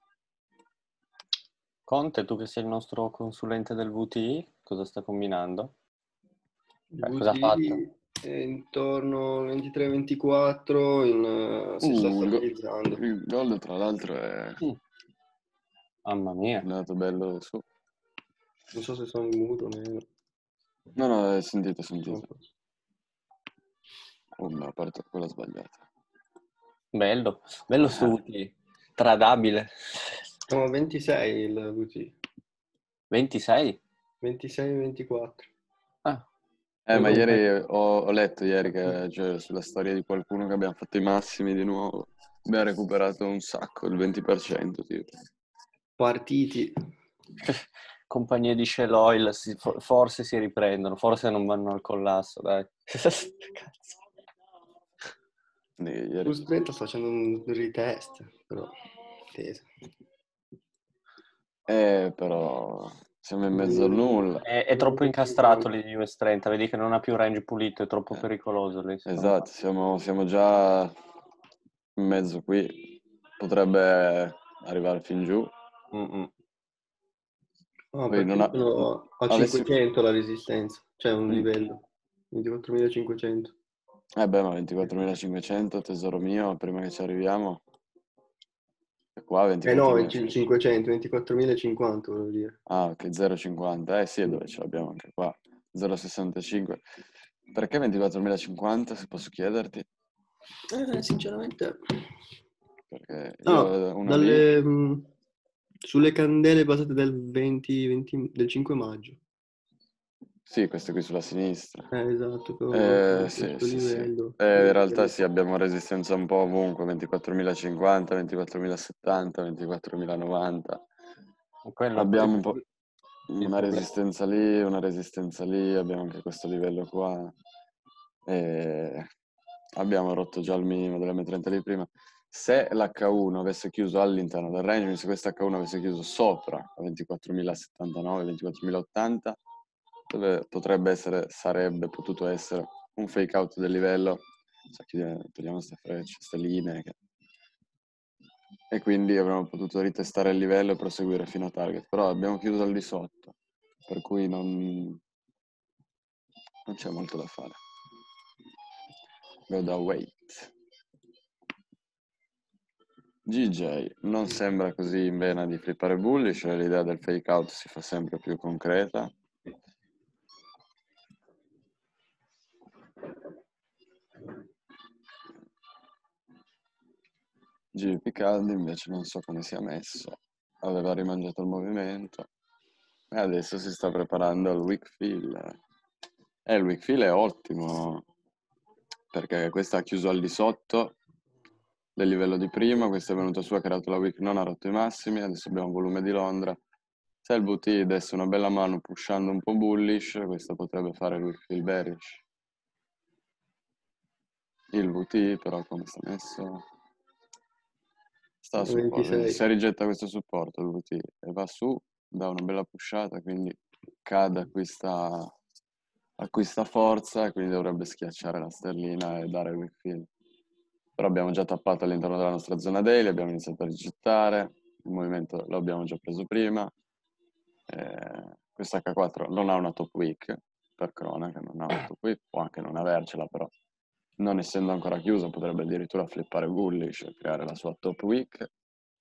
S3: Conte, tu che sei il nostro consulente del V T I, cosa sta combinando? Beh, cosa ha fatto?
S2: È intorno al ventitré ventiquattro, in, si sta
S1: Uh, il, go-
S2: stabilizzando.
S1: il gold tra l'altro è
S3: Mm. Mamma mia.
S1: andato bello su.
S2: Non so se sono in muto o meno.
S1: No, no, eh, sentite, sentite.
S2: No.
S1: Oh, mi ha aperto quella sbagliata.
S3: Bello, bello sto V T I. Tradabile.
S2: Siamo a ventisei il V T.
S3: ventisei?
S2: ventisei ventiquattro.
S3: Ah,
S1: Eh, ma
S2: Quello-
S1: ieri ho, ho letto ieri che cioè, sulla storia di qualcuno che abbiamo fatto i massimi di nuovo. Abbiamo recuperato un sacco, il venti per cento, tipo.
S2: Partiti.
S3: compagnie di Shell Oil si- for- forse si riprendono, forse non vanno al collasso, dai. Cazzo.
S1: Quindi ieri...
S2: Plus trenta sta facendo un retest, però tesa.
S1: Eh, però siamo in mezzo al nulla.
S3: È, è troppo incastrato lì di U S trenta, vedi che non ha più range pulito, è troppo
S1: Eh,
S3: pericoloso lì. secondo me.
S1: Esatto, siamo, siamo già in mezzo qui. Potrebbe arrivare fin giù.
S3: Mm-mm.
S2: Ah,
S1: Poi
S2: perché
S1: non ha...
S2: sono a
S1: avessi...
S2: cinquecento la resistenza, cioè un
S1: Mm.
S2: livello. ventiquattromilacinquecento.
S1: Eh beh, ma ventiquattromilacinquecento, tesoro mio, prima che ci arriviamo. E qua
S2: Eh no,
S1: ventiquattromilacinquecento.
S2: cinquecento, ventiquattromilacinquanta volevo dire.
S1: Ah, ok, zero virgola cinquanta. Eh sì, è dove ce l'abbiamo anche qua. zero virgola sessantacinque. Perché ventiquattromilacinquanta, se posso chiederti?
S2: Eh, sinceramente...
S1: Perché io
S2: No,
S1: vedo uno lì...
S2: dalle, mh, sulle candele basate del venti, venti del cinque maggio.
S1: Sì, queste qui sulla sinistra.
S2: Eh, esatto, però
S1: Eh,
S2: a
S1: sì,
S2: questo
S1: sì, sì.
S2: livello.
S1: Eh, in realtà sì, abbiamo resistenza un po' ovunque, ventiquattromilacinquanta, ventiquattromilasettanta, ventiquattromilanovanta.
S3: Quello,
S1: Abbiamo un
S3: il,
S1: po'
S3: il
S1: una
S3: problema.
S1: resistenza lì, una resistenza lì, abbiamo anche questo livello qua. E abbiamo rotto già il minimo dell'emme trenta di prima. Se l'H uno avesse chiuso all'interno del range, se questo H uno avesse chiuso sopra a ventiquattromilasettantanove, ventiquattromilaottanta, dove potrebbe essere, sarebbe potuto essere un fake out del livello. Cioè, chiudiamo- togliamo queste frecce, queste linee. Che... E quindi avremmo potuto ritestare il livello e proseguire fino a target. Però abbiamo chiuso al di sotto, per cui non, non c'è molto da fare. Go da wait. G J non sembra così in vena di flippare bullish, l'idea del fake out si fa sempre più concreta. G P Caldi invece non so come sia messo, aveva rimangiato il movimento e adesso si sta preparando al weak fill. E il weak fill è ottimo perché questa ha chiuso al di sotto del livello di prima, questa è venuta su, ha creato la weak, non ha rotto i massimi, adesso abbiamo volume di Londra. Se il V T desse una bella mano pushando un po' bullish, questo potrebbe fare il weak fill bearish. Il V T però come sta messo? Sta a supporto.
S2: ventisei.
S1: Se rigetta questo supporto il V T e va su, dà una bella pushata, quindi cade, acquista, acquista forza e quindi dovrebbe schiacciare la sterlina e dare il weak fill. Però abbiamo già tappato all'interno della nostra zona daily, abbiamo iniziato a rigettare, il movimento lo abbiamo già preso prima. Eh, questo H quattro non ha una top week, per cronaca, non ha una top week, può anche non avercela, però non essendo ancora chiusa potrebbe addirittura flippare bullish e creare la sua top week.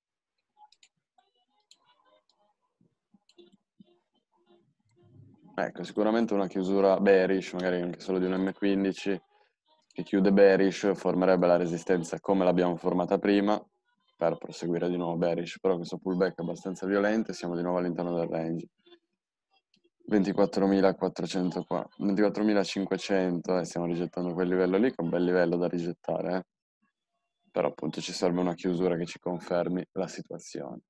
S1: Ecco, sicuramente una chiusura bearish, magari anche solo di un emme quindici, che chiude bearish, formerebbe la resistenza come l'abbiamo formata prima, per proseguire di nuovo bearish, però questo pullback è abbastanza violento e siamo di nuovo all'interno del range. ventiquattromilaquattrocento qua, ventiquattromilacinquecento e eh, stiamo rigettando quel livello lì, che è un bel livello da rigettare, eh. Però appunto ci serve una chiusura che ci confermi la situazione.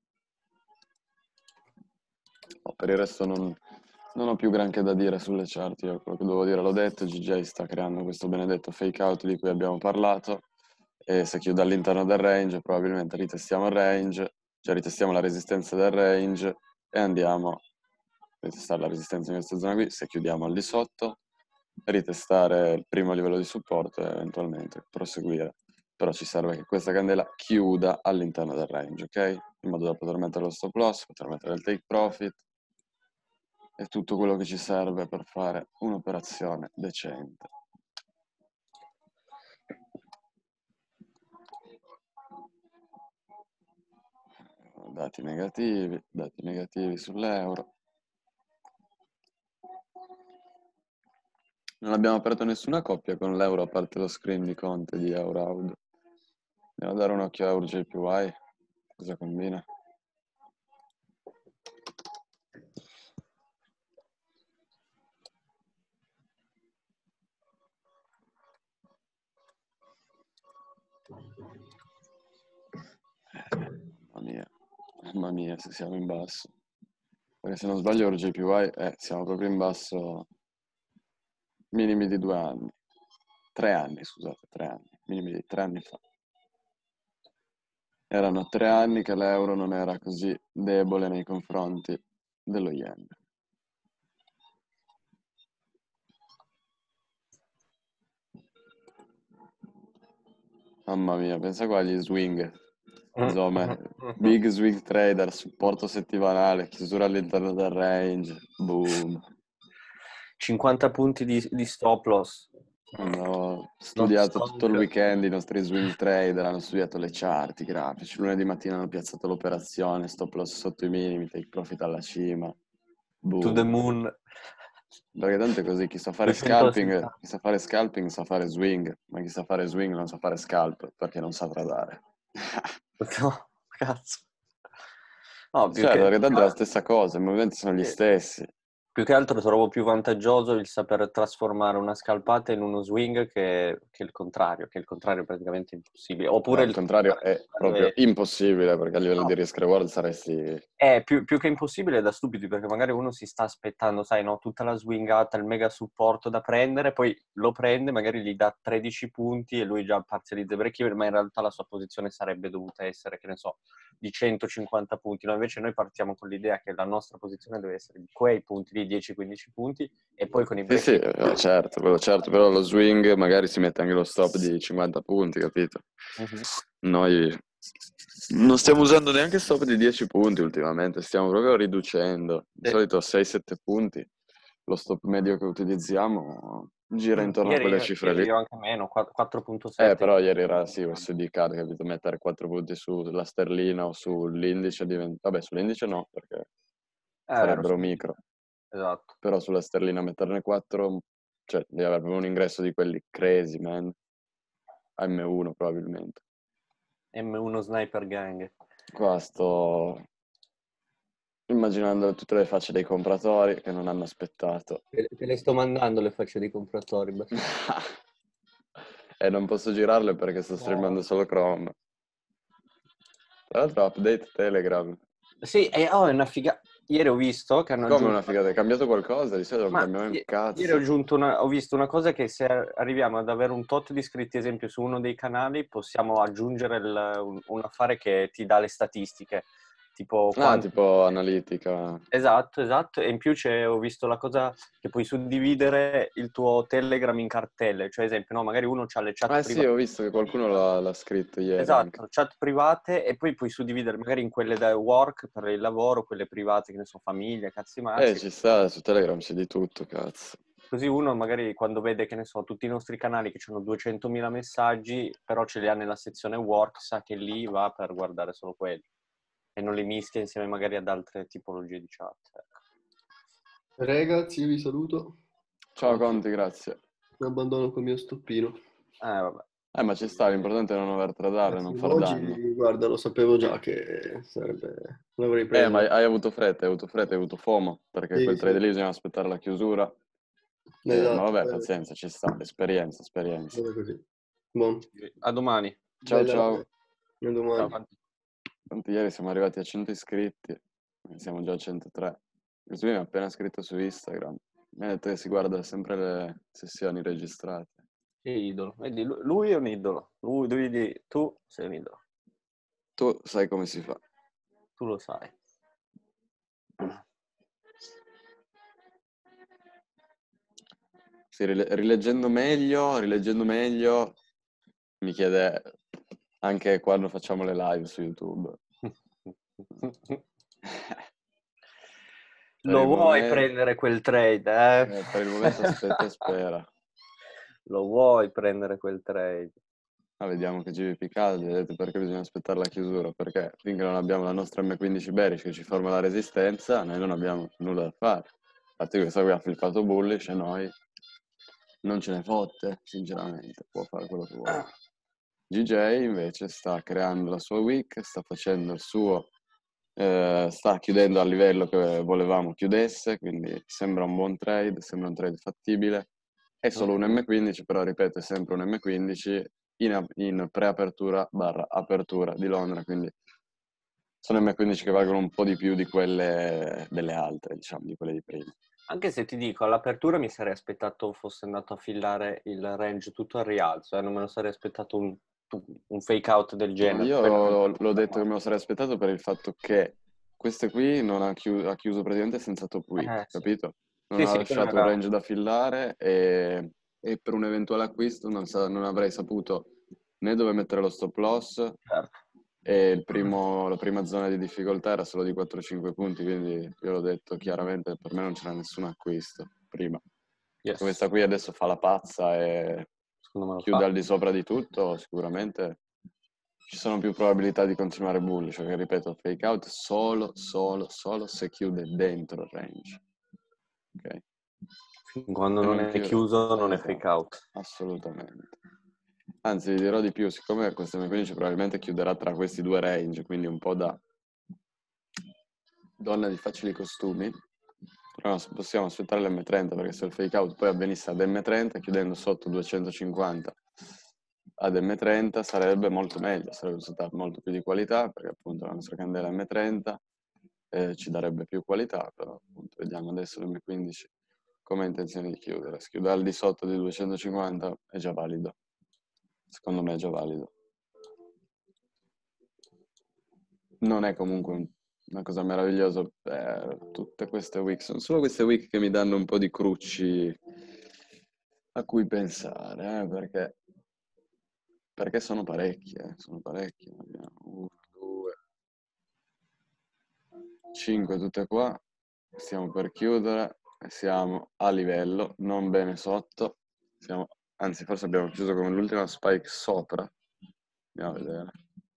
S1: Oh, per il resto non, non ho più granché da dire sulle chart, io quello che devo dire l'ho detto, G J sta creando questo benedetto fake out di cui abbiamo parlato e se chiude all'interno del range probabilmente ritestiamo il range, cioè ritestiamo la resistenza del range e andiamo a ritestare la resistenza in questa zona qui, se chiudiamo al di sotto, ritestare il primo livello di supporto e eventualmente proseguire. Però ci serve che questa candela chiuda all'interno del range, ok? In modo da poter mettere lo stop loss, poter mettere il take profit e tutto quello che ci serve per fare un'operazione decente. Dati negativi, dati negativi sull'euro. Non abbiamo aperto nessuna coppia con l'euro a parte lo screen di Conte di Euroud. Andiamo a dare un occhio a Euro J P Y, cosa combina? Mamma mia, mamma mia se siamo in basso. Perché se non sbaglio Euro J P Y, eh, siamo proprio in basso minimi di due anni. Tre anni, scusate, tre anni. Minimi di tre anni fa. Erano tre anni che l'euro non era così debole nei confronti dello yen. Mamma mia, pensa qua agli swing. Insomma, big swing trader, supporto settimanale, chiusura all'interno del range, boom.
S3: cinquanta punti di, di stop loss.
S1: Hanno studiato tutto il
S3: Stonk.
S1: weekend i nostri swing trader, hanno studiato le chart, i grafici. Lunedì mattina hanno piazzato l'operazione, stop loss sotto i minimi, take profit alla cima. Boom.
S3: To the moon.
S1: Perché tanto è così, chi sa fare scalping, chi sa fare scalping sa fare swing, ma chi sa fare swing non sa fare scalp, perché non sa tradare.
S3: No, cazzo. No, più
S1: Certo,
S3: che...
S1: perché tanto è la stessa cosa, i movimenti sono gli stessi.
S3: Più che altro trovo più vantaggioso il saper trasformare una scalpata in uno swing che, che il contrario, che il contrario è praticamente impossibile. Oppure
S1: No, il
S3: il
S1: contrario è proprio
S3: è,
S1: impossibile, perché a livello
S3: no,
S1: di risk reward saresti...
S3: è più, più che impossibile è da stupidi, perché magari uno si sta aspettando, sai, no, tutta la swingata, il mega supporto da prendere, poi lo prende, magari gli dà tredici punti e lui già parzializza il break even, ma in realtà la sua posizione sarebbe dovuta essere, che ne so, di centocinquanta punti. No, invece noi partiamo con l'idea che la nostra posizione deve essere di quei punti, di dieci quindici punti, e poi con i
S1: Sì,
S3: break
S1: sì,
S3: even...
S1: eh, certo, quello certo, però lo swing magari si mette anche lo stop di cinquanta punti, capito?
S3: Mhm.
S1: Noi non stiamo usando neanche stop di dieci punti ultimamente, stiamo proprio riducendo. Di
S3: Sì.
S1: solito sei sette punti, lo stop medio che utilizziamo gira intorno a
S3: Ieri,
S1: quelle
S3: io-
S1: cifre
S3: ieri
S1: lì.
S3: io anche meno, quattro virgola
S1: Eh,
S3: sette.
S1: però ieri era sì, S D card, capito? Mettere quattro punti sulla sterlina o sull'indice diventa... Vabbè, sull'indice no, perché
S3: Eh, vero,
S1: sarebbero
S3: sì.
S1: micro.
S3: Esatto.
S1: Però sulla sterlina metterne quattro, cioè devi avere proprio un ingresso di quelli crazy, man. A M uno probabilmente.
S3: M uno Sniper Gang.
S1: Qua sto immaginando tutte le facce dei compratori che non hanno aspettato.
S3: Te te le sto mandando le facce dei compratori. beh.
S1: E non posso girarle perché sto streamando solo Chrome. Tra l'altro update Telegram.
S3: Sì, e oh, è una figa. Ieri ho visto che hanno
S1: Come
S3: aggiunto...
S1: una figata, è cambiato qualcosa? Di solito non
S3: Ma
S1: cambia mai un
S3: i- ieri ho,
S1: cazzo.
S3: aggiunto una, ho visto una cosa che se arriviamo ad avere un tot di iscritti, esempio, su uno dei canali, possiamo aggiungere il- un, un affare che ti dà le statistiche. Tipo
S1: Ah,
S3: quanti...
S1: tipo analitica.
S3: Esatto, esatto. E in più c'è, ho visto la cosa che puoi suddividere il tuo Telegram in cartelle. Cioè, esempio, no, magari uno ha le chat
S1: Ah sì,
S3: private.
S1: ho visto che qualcuno l'ha, l'ha scritto ieri anche.
S3: Esatto, chat private e poi puoi suddividere magari in quelle da work per il lavoro, quelle private, che ne so, famiglia, cazzi
S1: Eh,
S3: mazzi.
S1: ci sta, su Telegram c'è di tutto, cazzo.
S3: Così uno magari quando vede, che ne so, tutti i nostri canali che hanno duecentomila messaggi, però ce li ha nella sezione work, sa che lì va per guardare solo quelli e non li mischia insieme magari ad altre tipologie di chat. Ecco.
S6: Ragazzi, io vi saluto.
S1: Ciao Conti, grazie.
S6: Mi abbandono col mio stoppino.
S3: Eh, vabbè.
S1: Eh, ma ci sta, l'importante è non aver tradare,
S6: Eh
S1: non
S6: sì,
S1: far danno.
S6: oggi, guarda, lo sapevo già che sarebbe... Non avrei
S1: Eh,
S6: preso.
S1: ma hai, hai avuto fretta, hai avuto fretta, hai avuto FOMO, perché
S6: Sì,
S1: quel
S6: sì.
S1: trade lì bisogna aspettare la chiusura. Eh, ma
S6: Esatto,
S1: vabbè,
S6: bene,
S1: pazienza, ci sta, esperienza, esperienza.
S6: bene così. Buon.
S3: A domani.
S1: Ciao,
S6: Bella
S1: ciao.
S6: notte. A domani.
S3: Ciao.
S1: Tanti ieri siamo arrivati a cento iscritti, siamo già a centotré. Questo qui mi ha appena scritto su Instagram. Mi ha detto che si guarda sempre le sessioni registrate.
S3: Che idolo. Vedi, lu- lui è un idolo. Lui, lui di- tu sei un idolo.
S1: Tu sai come si fa.
S3: Tu lo sai.
S1: Sì, rile- rileggendo meglio, rileggendo meglio, mi chiede anche quando facciamo le live su YouTube.
S3: Lo
S1: il
S3: vuoi
S1: momento-
S3: prendere quel trade, eh?
S1: Eh, per il momento aspetta e spera.
S3: Lo vuoi prendere quel trade?
S1: Ah, vediamo che G V P cade, vedete perché bisogna aspettare la chiusura, perché finché non abbiamo la nostra M quindici bearish che ci forma la resistenza, noi non abbiamo nulla da fare. Infatti questa qui ha flippato bullish e noi non ce ne fotte, sinceramente, può fare quello che vuole. G J invece sta creando la sua wick, sta facendo il suo, eh, sta chiudendo al livello che volevamo chiudesse, quindi sembra un buon trade, sembra un trade fattibile. È solo un M quindici, però ripeto, è sempre un M quindici in, in preapertura barra apertura di Londra, quindi sono M quindici che valgono un po' di più di quelle delle altre, diciamo, di quelle di prima.
S3: Anche se ti dico, all'apertura mi sarei aspettato fosse andato a fillare il range tutto al rialzo, eh? Non me lo sarei aspettato un, un fake out del
S1: No,
S3: genere.
S1: io
S3: Quello-
S1: l'ho detto che me lo sarei aspettato per il fatto che queste qui non ha chiuso, ha chiuso praticamente senza top week,
S3: Eh, sì.
S1: capito? Non
S3: Sì,
S1: ha
S3: sì, quello
S1: lasciato un
S3: era...
S1: range da fillare e, e per un eventuale acquisto non, sa- non avrei saputo né dove mettere lo stop loss
S3: certo.
S1: e il primo- la prima zona di difficoltà era solo di quattro cinque punti, quindi io l'ho detto chiaramente, per me non c'era nessun acquisto prima.
S3: Yes.
S1: Questa qui adesso fa la pazza e
S3: Secondo me lo
S1: chiude
S3: fa.
S1: al di sopra di tutto, sicuramente ci sono più probabilità di continuare bullish, perché ripeto, fake out solo, solo, solo se chiude dentro il range. Ok?
S3: Fin quando
S1: Se
S3: non
S1: non
S3: è
S1: chiude-
S3: chiuso non è
S1: esatto,
S3: fake out.
S1: assolutamente. Anzi, vi dirò di più, siccome questo M quindici probabilmente chiuderà tra questi due range, quindi un po' da donna di facili costumi, Però non possiamo aspettare l'emme trenta, perché se il fake out poi avvenisse ad emme trenta, chiudendo sotto duecentocinquanta ad emme trenta, sarebbe molto meglio, sarebbe un setup molto più di qualità, perché appunto la nostra candela emme trenta eh, ci darebbe più qualità, però appunto vediamo adesso l'emme quindici come ha intenzione di chiudere. Se chiude al di sotto di duecentocinquanta è già valido, secondo me è già valido. Non è comunque un una cosa meravigliosa per tutte queste week. Sono solo queste week che mi danno un po' di crucci a cui pensare, eh, perché, perché sono parecchie, sono parecchie. Abbiamo uno, due, cinque tutte qua. Stiamo per chiudere e siamo a livello, non bene sotto. Siamo, anzi, forse abbiamo chiuso come l'ultima spike sopra. Andiamo a vedere.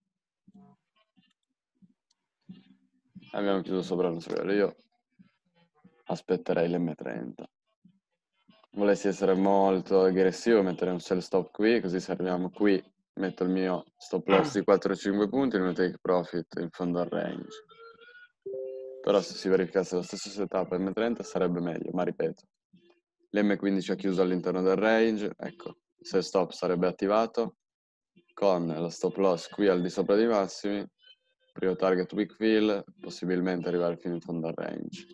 S1: Abbiamo chiuso sopra il nostro livello. Io aspetterei l'emme trenta. Volessi essere molto aggressivo, mettere un sell stop qui, così se arriviamo qui metto il mio stop loss di quattro cinque punti e il mio take profit in fondo al range. Però se si verificasse lo stesso setup emme trenta sarebbe meglio, ma ripeto, l'emme quindici ha chiuso all'interno del range, ecco, il sell stop sarebbe attivato con lo stop loss qui al di sopra dei massimi, primo target weak fill, possibilmente arrivare fino in fondo al range.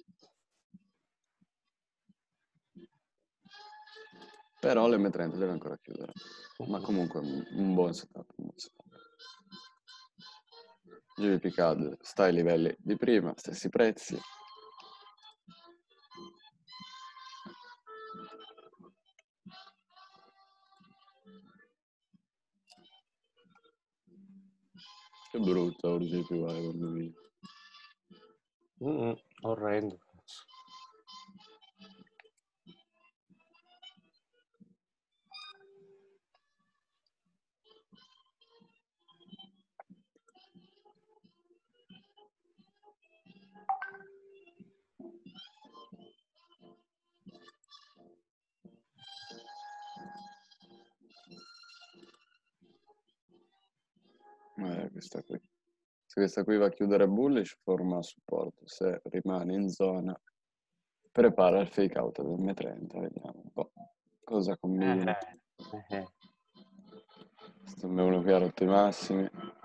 S1: Però l'emme trenta deve ancora chiudere, ma comunque un, un buon setup, un buon setup. G B P C A D sta ai livelli di prima, stessi prezzi. Che brutto il G B P Y.
S3: Mm, orrendo.
S1: Eh, questa qui. Se questa qui va a chiudere bullish, forma supporto. Se rimane in zona, prepara il fake out ad emme trenta. Vediamo un po' cosa combina.
S3: Eh, eh.
S1: Questo è uno che ha rotto i massimi.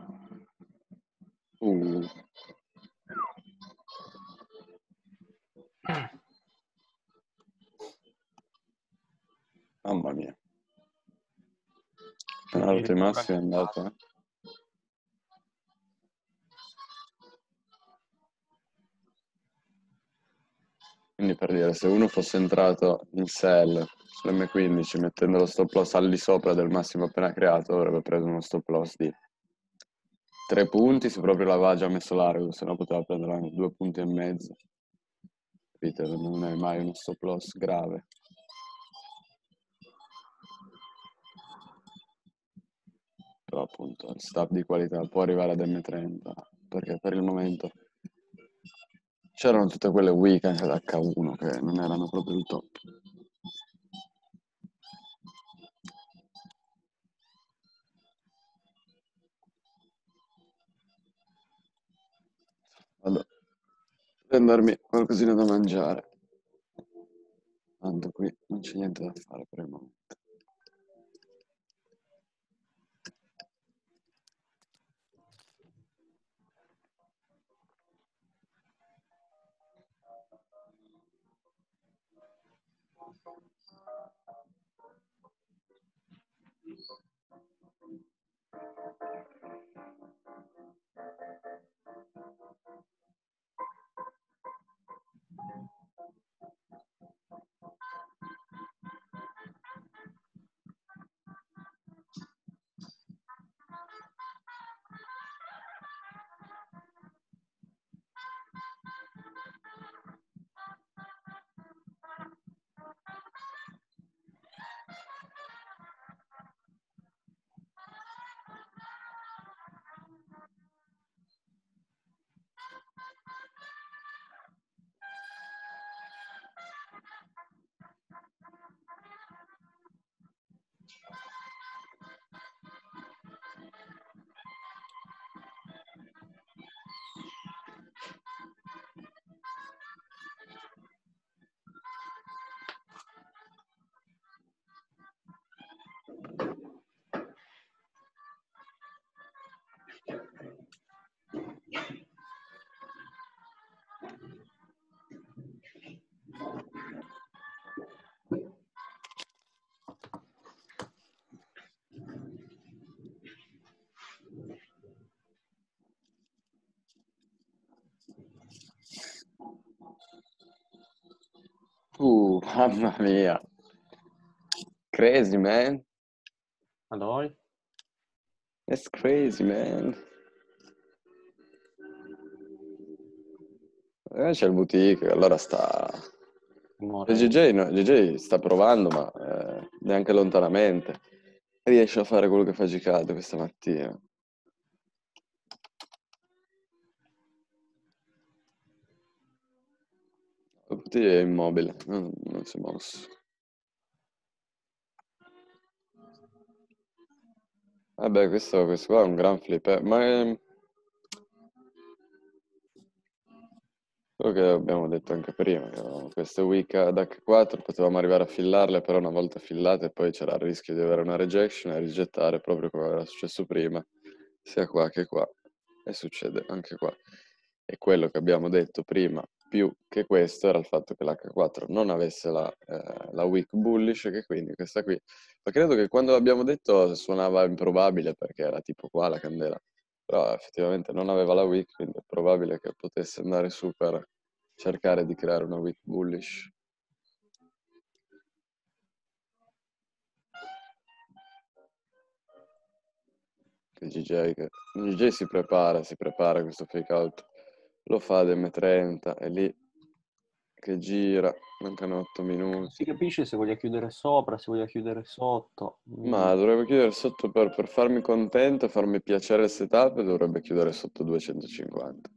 S1: Uh. Mamma mia. Appena rotto i massimi è andato, eh. Quindi per dire, se uno fosse entrato in sell sull'emme quindici mettendo lo stop loss al di sopra del massimo appena creato, avrebbe preso uno stop loss di tre punti, se proprio l'aveva già messo largo, se no poteva prendere anche due punti e mezzo. Capite? Non è mai uno stop loss grave. Però appunto il stop di qualità può arrivare ad emme trenta, perché per il momento c'erano tutte quelle weak anche ad acca uno che non erano proprio il top. Vado a prendermi qualcosina da mangiare. Tanto qui non c'è niente da fare per il momento. Mamma mia. Crazy, man.
S3: A noi?
S1: It's crazy, man. Eh, c'è il boutique, allora sta...
S3: Amore.
S1: Il G J, no, G J sta provando, ma eh, neanche lontanamente riesce a fare quello che fa Gicado questa mattina. Il boutique è immobile, non, non si è mosso. Vabbè, questo, questo qua è un gran flip, eh, ma è... quello che abbiamo detto anche prima, che avevamo queste week ad acca quattro potevamo arrivare a fillarle, però una volta fillate poi c'era il rischio di avere una rejection e rigettare proprio come era successo prima, sia qua che qua, e succede anche qua. E quello che abbiamo detto prima, più che questo, era il fatto che l'acca quattro non avesse la, eh, la week bullish, che quindi questa qui, ma credo che quando l'abbiamo detto suonava improbabile perché era tipo qua la candela. Però effettivamente non aveva la week, quindi è probabile che potesse andare su per cercare di creare una week bullish. Che G J, che... G J si prepara, si prepara questo fake out, lo fa ad emme trenta, è lì che gira, mancano otto
S3: Non
S1: minuti.
S3: si capisce se voglia chiudere sopra, se voglia chiudere sotto. Mm.
S1: Ma dovrebbe chiudere sotto per, per farmi contento, farmi piacere il setup, dovrebbe chiudere sotto duecentocinquanta.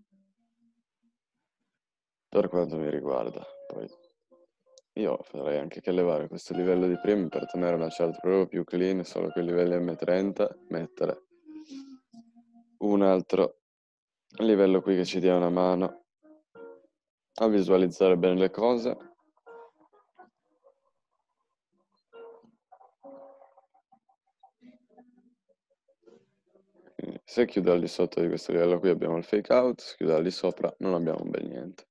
S1: Per quanto mi riguarda, poi io farei anche che levare questo livello di prima per tenere una chart proprio più clean, solo con i livelli emme trenta, mettere un altro livello qui che ci dia una mano a visualizzare bene le cose. Quindi, se chiudo al di sotto di questo livello qui abbiamo il fake out, se chiudo al di sopra non abbiamo un bel niente.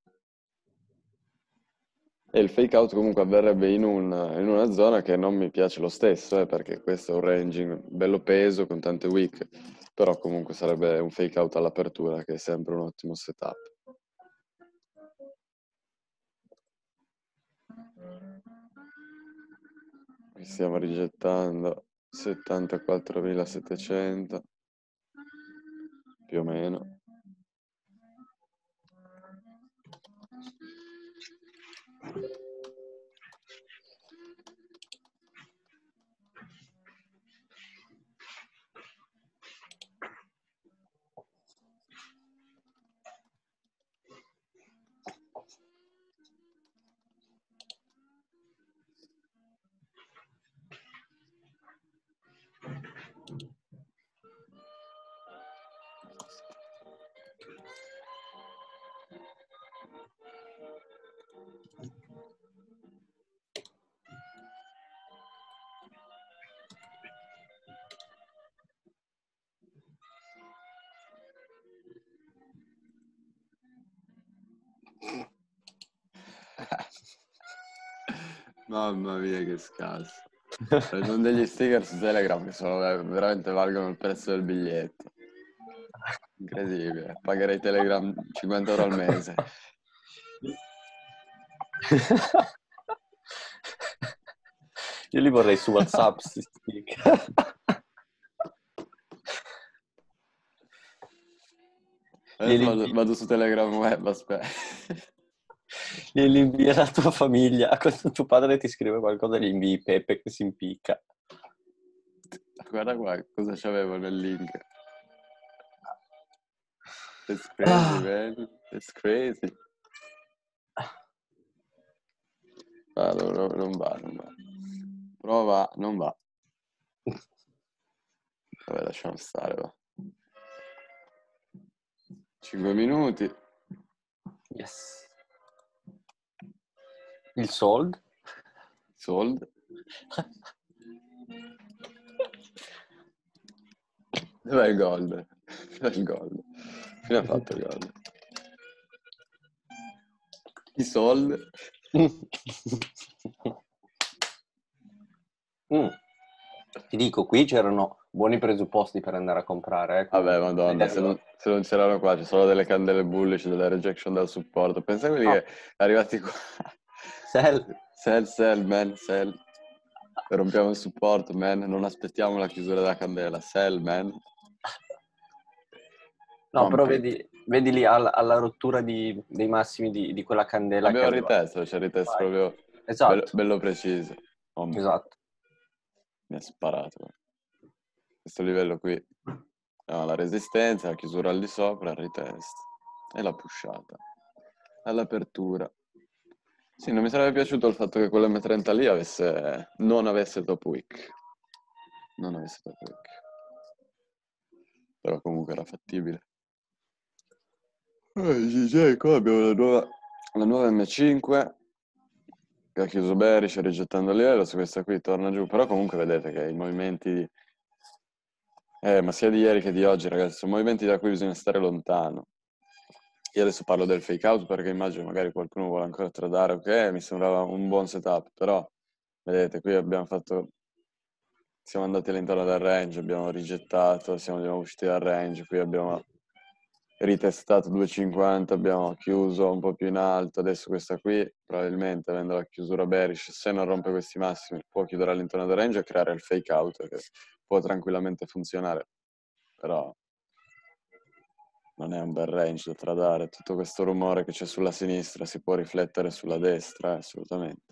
S1: E il fake out comunque avverrebbe in, un, in una zona che non mi piace lo stesso, eh, perché questo è un ranging bello peso con tante weak, però comunque sarebbe un fake out all'apertura che è sempre un ottimo setup. Qui stiamo rigettando settantaquattromilasettecento, più o meno. Mamma mia che scasso. Non degli sticker su Telegram che sono veramente valgono il prezzo del biglietto. Incredibile. Pagherei Telegram cinquanta euro al mese.
S3: Io li vorrei su WhatsApp, sti sticker.
S1: Adesso vado, vado su Telegram web, aspetta.
S3: Glieli invia alla tua famiglia. Quando tuo padre ti scrive qualcosa, gli invii Pepe che si impicca.
S1: Guarda qua cosa c'avevo nel link. It's crazy,
S3: Ah.
S1: man. It's crazy. Ah, no, no, non va, non va. Prova, non va. Vabbè, lasciamo stare, va. cinque minuti.
S3: Yes. Il sold?
S1: Sold. Dov'è il gold? Dov'è il gold? Fine ha fatto il gold? I sold?
S3: Mm. Ti dico, qui c'erano buoni presupposti per andare a comprare. Eh.
S1: Vabbè, madonna, se non, se non c'erano qua, c'è solo delle candele bullish, delle rejection dal supporto. Pensa a quelli
S3: No.
S1: che arrivati qua
S3: Sell.
S1: Sell, sell, man, sell. Rompiamo il supporto, man. Non aspettiamo la chiusura della candela. Sell, man.
S3: No, però
S1: Complete.
S3: vedi, vedi lì alla, alla rottura di- dei massimi di, di quella candela
S1: Abbiamo
S3: che aveva.
S1: ritesto, c'è ritesto
S3: Vai.
S1: proprio
S3: Esatto.
S1: bello, bello preciso. Oh, mi-
S3: Esatto.
S1: mi ha sparato. Questo livello qui. Ah, la resistenza, la chiusura al di sopra, il retest e la pushata. All'apertura. Sì, non mi sarebbe piaciuto il fatto che quell'emme trenta lì avesse, non avesse top wick. Non avesse top wick. Però comunque era fattibile. Eh, G J, qua abbiamo la nuova, la nuova emme cinque che ha chiuso bearish rigettando il livello, su questa qui torna giù, però comunque vedete che i movimenti, eh, ma sia di ieri che di oggi, ragazzi, sono movimenti da cui bisogna stare lontano. Io adesso parlo del fake out perché immagino magari qualcuno vuole ancora tradare, ok, mi sembrava un buon setup, però vedete, qui abbiamo fatto, siamo andati all'interno del range, abbiamo rigettato, siamo di nuovo usciti dal range, qui abbiamo ritestato due cinquanta, abbiamo chiuso un po' più in alto, adesso questa qui probabilmente avendo la chiusura bearish, se non rompe questi massimi può chiudere all'interno del range e creare il fake out che può tranquillamente funzionare, però non è un bel range da tradare, tutto questo rumore che c'è sulla sinistra si può riflettere sulla destra, eh, assolutamente.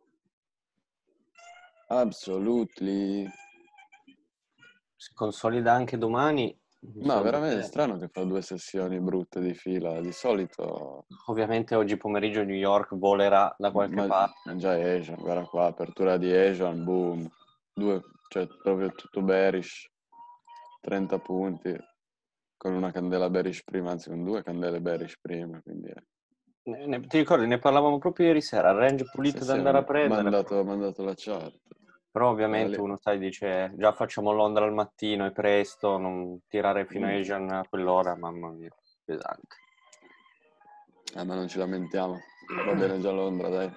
S1: Absolutely.
S3: Si consolida anche domani.
S1: Ma
S3: secondo
S1: veramente
S3: me.
S1: strano che fa due sessioni brutte di fila, di solito...
S3: Ovviamente oggi pomeriggio New York volerà da qualche
S1: Ma,
S3: parte.
S1: ma già Asian, guarda qua, apertura di Asian, boom, due, cioè proprio tutto bearish, trenta punti, con una candela bearish prima, anzi con due candele bearish prima, quindi... È...
S3: Ne- ne- ti ricordi, ne parlavamo proprio ieri sera, range pulito
S1: Sì,
S3: da
S1: sì,
S3: andare a
S1: ho
S3: prendere.
S1: mandato, mandato la chart.
S3: Però
S1: Quella
S3: ovviamente
S1: lì.
S3: uno, sai, dice già facciamo Londra al mattino, è presto, non tirare fino a
S1: Mm.
S3: Asian a quell'ora, mamma mia, pesante.
S1: Eh, ma non ci lamentiamo, va bene già Londra, dai.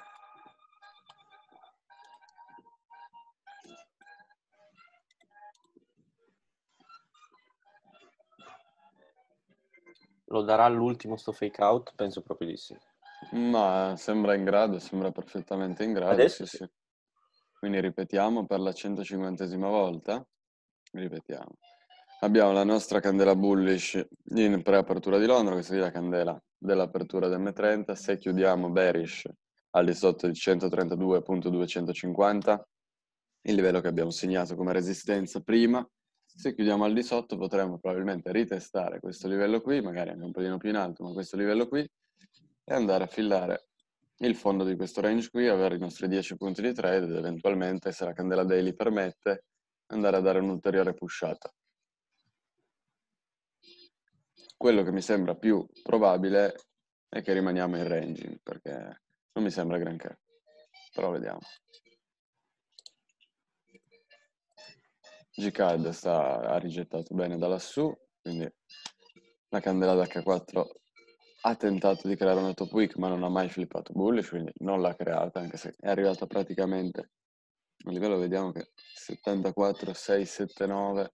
S3: Lo darà all'ultimo sto fake out? Penso proprio di sì.
S1: Ma sembra in grado, sembra perfettamente in grado,
S3: Adesso
S1: sì,
S3: sì.
S1: sì. Quindi ripetiamo per la centocinquantesima volta. Ripetiamo. Abbiamo la nostra candela bullish in preapertura di Londra, questa è la candela dell'apertura dell'emme trenta. Se chiudiamo bearish al di sotto di centotrentadue virgola duecentocinquanta, il livello che abbiamo segnato come resistenza prima, se chiudiamo al di sotto potremo probabilmente ritestare questo livello qui, magari anche un pochino più in alto, ma questo livello qui, e andare a fillare il fondo di questo range qui, avere i nostri dieci punti di trade ed eventualmente, se la candela daily permette, andare a dare un'ulteriore pushata. Quello che mi sembra più probabile è che rimaniamo in ranging, perché non mi sembra granché, però vediamo. G-Card sta, ha rigettato bene da lassù, quindi la candela da acca quattro ha tentato di creare una top wick, ma non ha mai flippato bullish, quindi non l'ha creata, anche se è arrivata praticamente a livello, vediamo che settantaquattro sei sette nove,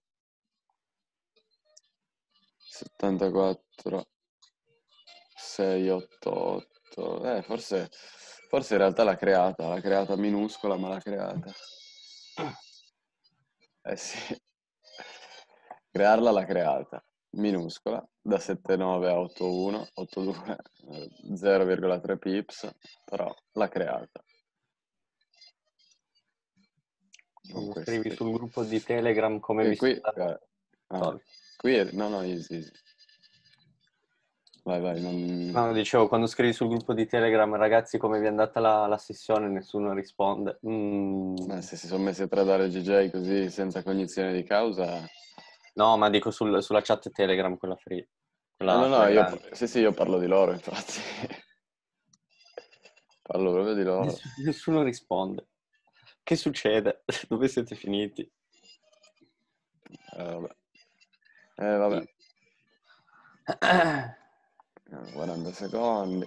S1: settantaquattro sei otto otto, eh, forse, forse in realtà l'ha creata, l'ha creata minuscola, ma l'ha creata. Eh sì, crearla l'ha creata, minuscola, da sette nove a otto uno, otto due, zero virgola tre pips, però l'ha creata. Con
S3: Mi
S1: questo.
S3: scrivi sul gruppo di Telegram come
S1: E
S3: vi
S1: qui,
S3: sta...
S1: eh, ah,
S3: Sorry.
S1: qui è, no, no, easy, easy. Vai, vai, non...
S3: No, dicevo, quando scrivi sul gruppo di Telegram, ragazzi, come vi è andata la, la sessione, nessuno risponde. Mm.
S1: Eh, se si sono messi a tradare G J così senza cognizione di causa...
S3: No, ma dico sul- sulla chat Telegram, quella free.
S1: No,
S3: Quella,
S1: no, no,
S3: quella
S1: io,
S3: grande.
S1: sì, sì, io parlo di loro, infatti. Parlo proprio di loro.
S3: Ness- nessuno risponde. Che succede? Dove siete finiti?
S1: Eh, vabbè. Eh, vabbè. Eh, quaranta secondi.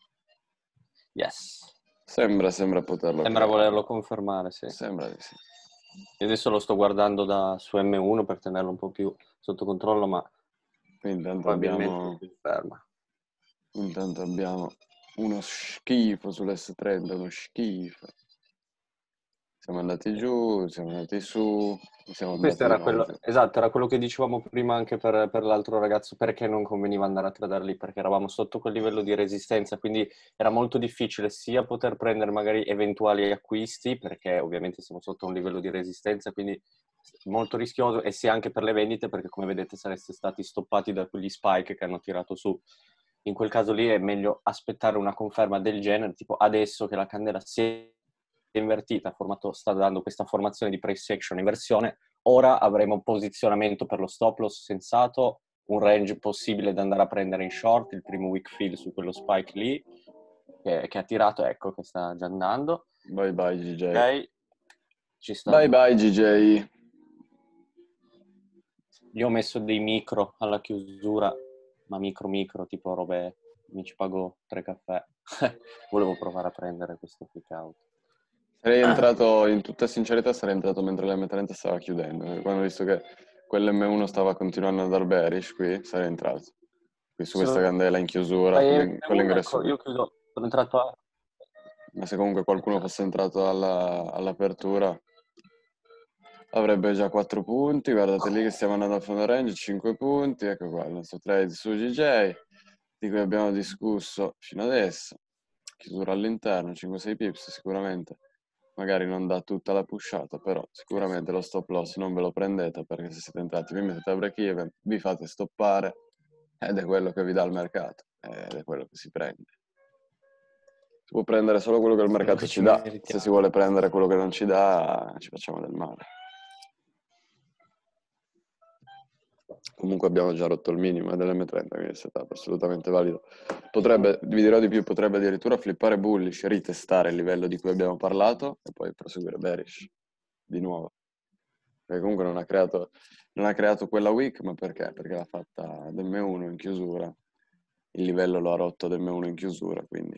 S3: Yes.
S1: Sembra, sembra poterlo
S3: Sembra
S1: creare.
S3: volerlo confermare, sì.
S1: Sembra di sì.
S3: Io adesso lo sto guardando da, su emme uno per tenerlo un po' più sotto controllo, ma
S1: Qui intanto
S3: probabilmente
S1: abbiamo...
S3: si ferma.
S1: Intanto abbiamo uno schifo sull'esse trenta, uno schifo. Siamo andati giù, siamo andati su, siamo
S3: Questo
S1: andati
S3: era quello,
S1: avanti.
S3: esatto, era quello che dicevamo prima anche per, per l'altro ragazzo, perché non conveniva andare a tradare lì, perché eravamo sotto quel livello di resistenza, quindi era molto difficile sia poter prendere magari eventuali acquisti, perché ovviamente siamo sotto un livello di resistenza, quindi molto rischioso, e sia anche per le vendite, perché come vedete sareste stati stoppati da quegli spike che hanno tirato su. In quel caso lì è meglio aspettare una conferma del genere, tipo adesso che la candela si è invertita, formato, sta dando questa formazione di price action inversione, ora avremo un posizionamento per lo stop loss sensato, un range possibile da andare a prendere in short, il primo weak fill su quello spike lì, che, che ha tirato, ecco, che sta già andando.
S1: Bye bye G J.
S3: Ok, ci sta.
S1: Bye bye G J.
S3: Io ho messo dei micro alla chiusura, ma micro micro, tipo robe, mi ci pago tre caffè. Volevo provare a prendere questo kick out.
S1: Sarei entrato, in tutta sincerità, sarei entrato mentre l'emme trenta stava chiudendo. Quando ho visto che quell'emme uno stava continuando a dar bearish qui, sarei entrato. Qui su questa
S3: Sono-
S1: candela in chiusura,
S3: Fai
S1: quell'in-
S3: M uno,
S1: quell'ingresso
S3: ecco,
S1: qui.
S3: io chiudo, sono entrato a...
S1: Ma se comunque qualcuno fosse entrato alla- all'apertura, avrebbe già quattro punti. Guardate lì che stiamo andando a fondo range, cinque punti. Ecco qua il nostro trade su G J, di cui abbiamo discusso fino adesso. Chiusura all'interno, cinque sei pips sicuramente. Magari non dà tutta la pushata, però sicuramente lo stop loss non ve lo prendete, perché se siete entrati vi mettete a break even, vi fate stoppare ed è quello che vi dà il mercato, ed è quello che si prende. Si può prendere solo quello che il
S3: quello
S1: mercato
S3: che
S1: ci
S3: ci
S1: dà,
S3: meritiamo.
S1: se si vuole prendere quello che non ci dà ci facciamo del male. Comunque abbiamo già rotto il minimo dell'emme trenta, quindi è setup assolutamente valido. Potrebbe, vi dirò di più, potrebbe addirittura flippare bullish, ritestare il livello di cui abbiamo parlato e poi proseguire bearish di nuovo. Perché comunque non ha creato, non ha creato quella week, ma perché? Perché l'ha fatta ad emme uno in chiusura. Il livello lo ha rotto ad emme uno in chiusura, quindi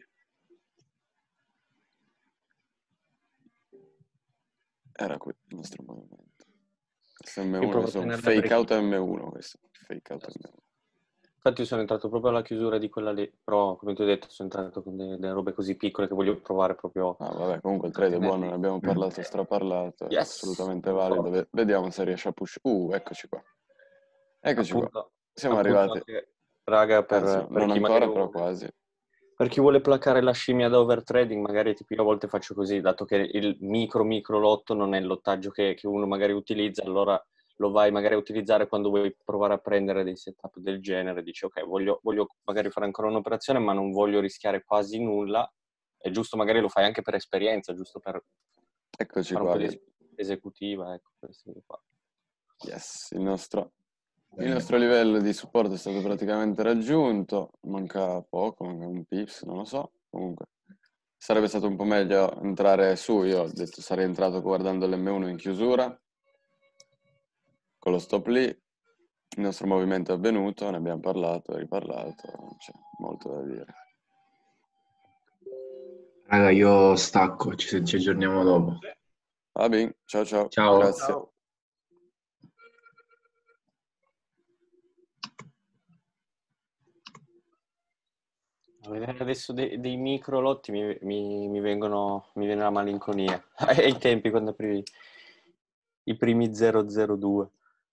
S1: era qui il nostro movimento. Questo emme
S3: Io
S1: uno,
S3: provo a
S1: questo è un
S3: tenerla
S1: fake
S3: break.
S1: out emme uno, questo. Fake out emme uno.
S3: Infatti sono entrato proprio alla chiusura di quella lì, però come ti ho detto sono entrato con delle, delle robe così piccole che voglio provare proprio
S1: Ah, vabbè, comunque il
S3: a
S1: trade è buono,
S3: tenerli.
S1: ne abbiamo parlato, straparlato, è
S3: Yes,
S1: assolutamente
S3: sono
S1: valido.
S3: forte.
S1: Ve- Vediamo se riesce a push. Uh, eccoci qua. Eccoci qua.
S3: Appunto,
S1: Siamo
S3: appunto
S1: arrivati.
S3: anche, raga,
S1: Anzi,
S3: per, per
S1: non
S3: chi magari
S1: ancora, però
S3: vuole,
S1: quasi.
S3: per chi vuole placare la scimmia da overtrading, magari tipo io a volte faccio così, dato che il micro micro lotto non è il lottaggio che, che uno magari utilizza, allora lo vai magari a utilizzare quando vuoi provare a prendere dei setup del genere, dici ok, voglio, voglio magari fare ancora un'operazione ma non voglio rischiare quasi nulla, è giusto magari lo fai anche per esperienza, giusto per
S1: Eccoci
S3: fare un
S1: qua.
S3: po' di esecutiva, ecco, questo qua.
S1: Yes, il nostro, il nostro livello di supporto è stato praticamente raggiunto. Manca poco, manca un pips, non lo so. Comunque, sarebbe stato un po' meglio entrare su. Io ho detto sarei entrato guardando l'emme uno in chiusura. Con lo stop lì, il nostro movimento è avvenuto, ne abbiamo parlato e riparlato, non c'è molto da dire.
S7: Raga, io stacco, ci, ci aggiorniamo dopo.
S1: Va bene, ciao ciao,
S7: Ciao.
S1: grazie.
S3: Ciao. A vedere adesso dei, dei micro lotti mi, mi, mi vengono, mi viene la malinconia. Ai tempi quando aprivi i primi zero zero due.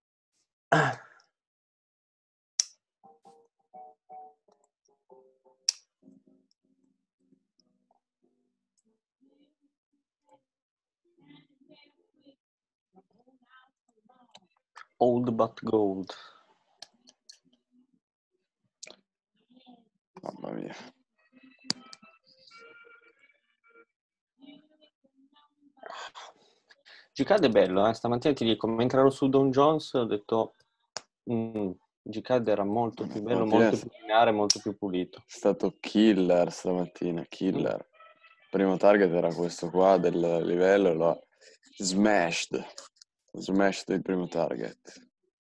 S3: Old but gold.
S1: Mamma mia.
S3: G C A D è bello, eh? Stamattina ti dico, mentre ero su Don Jones ho detto mm, G C A D era molto più bello,
S1: Stamattina
S3: molto
S1: è
S3: più lineare, molto più pulito.
S1: stato killer stamattina,
S3: Mm.
S1: killer. Il primo target era questo qua del livello, l'ho smashed. Smashed il primo target.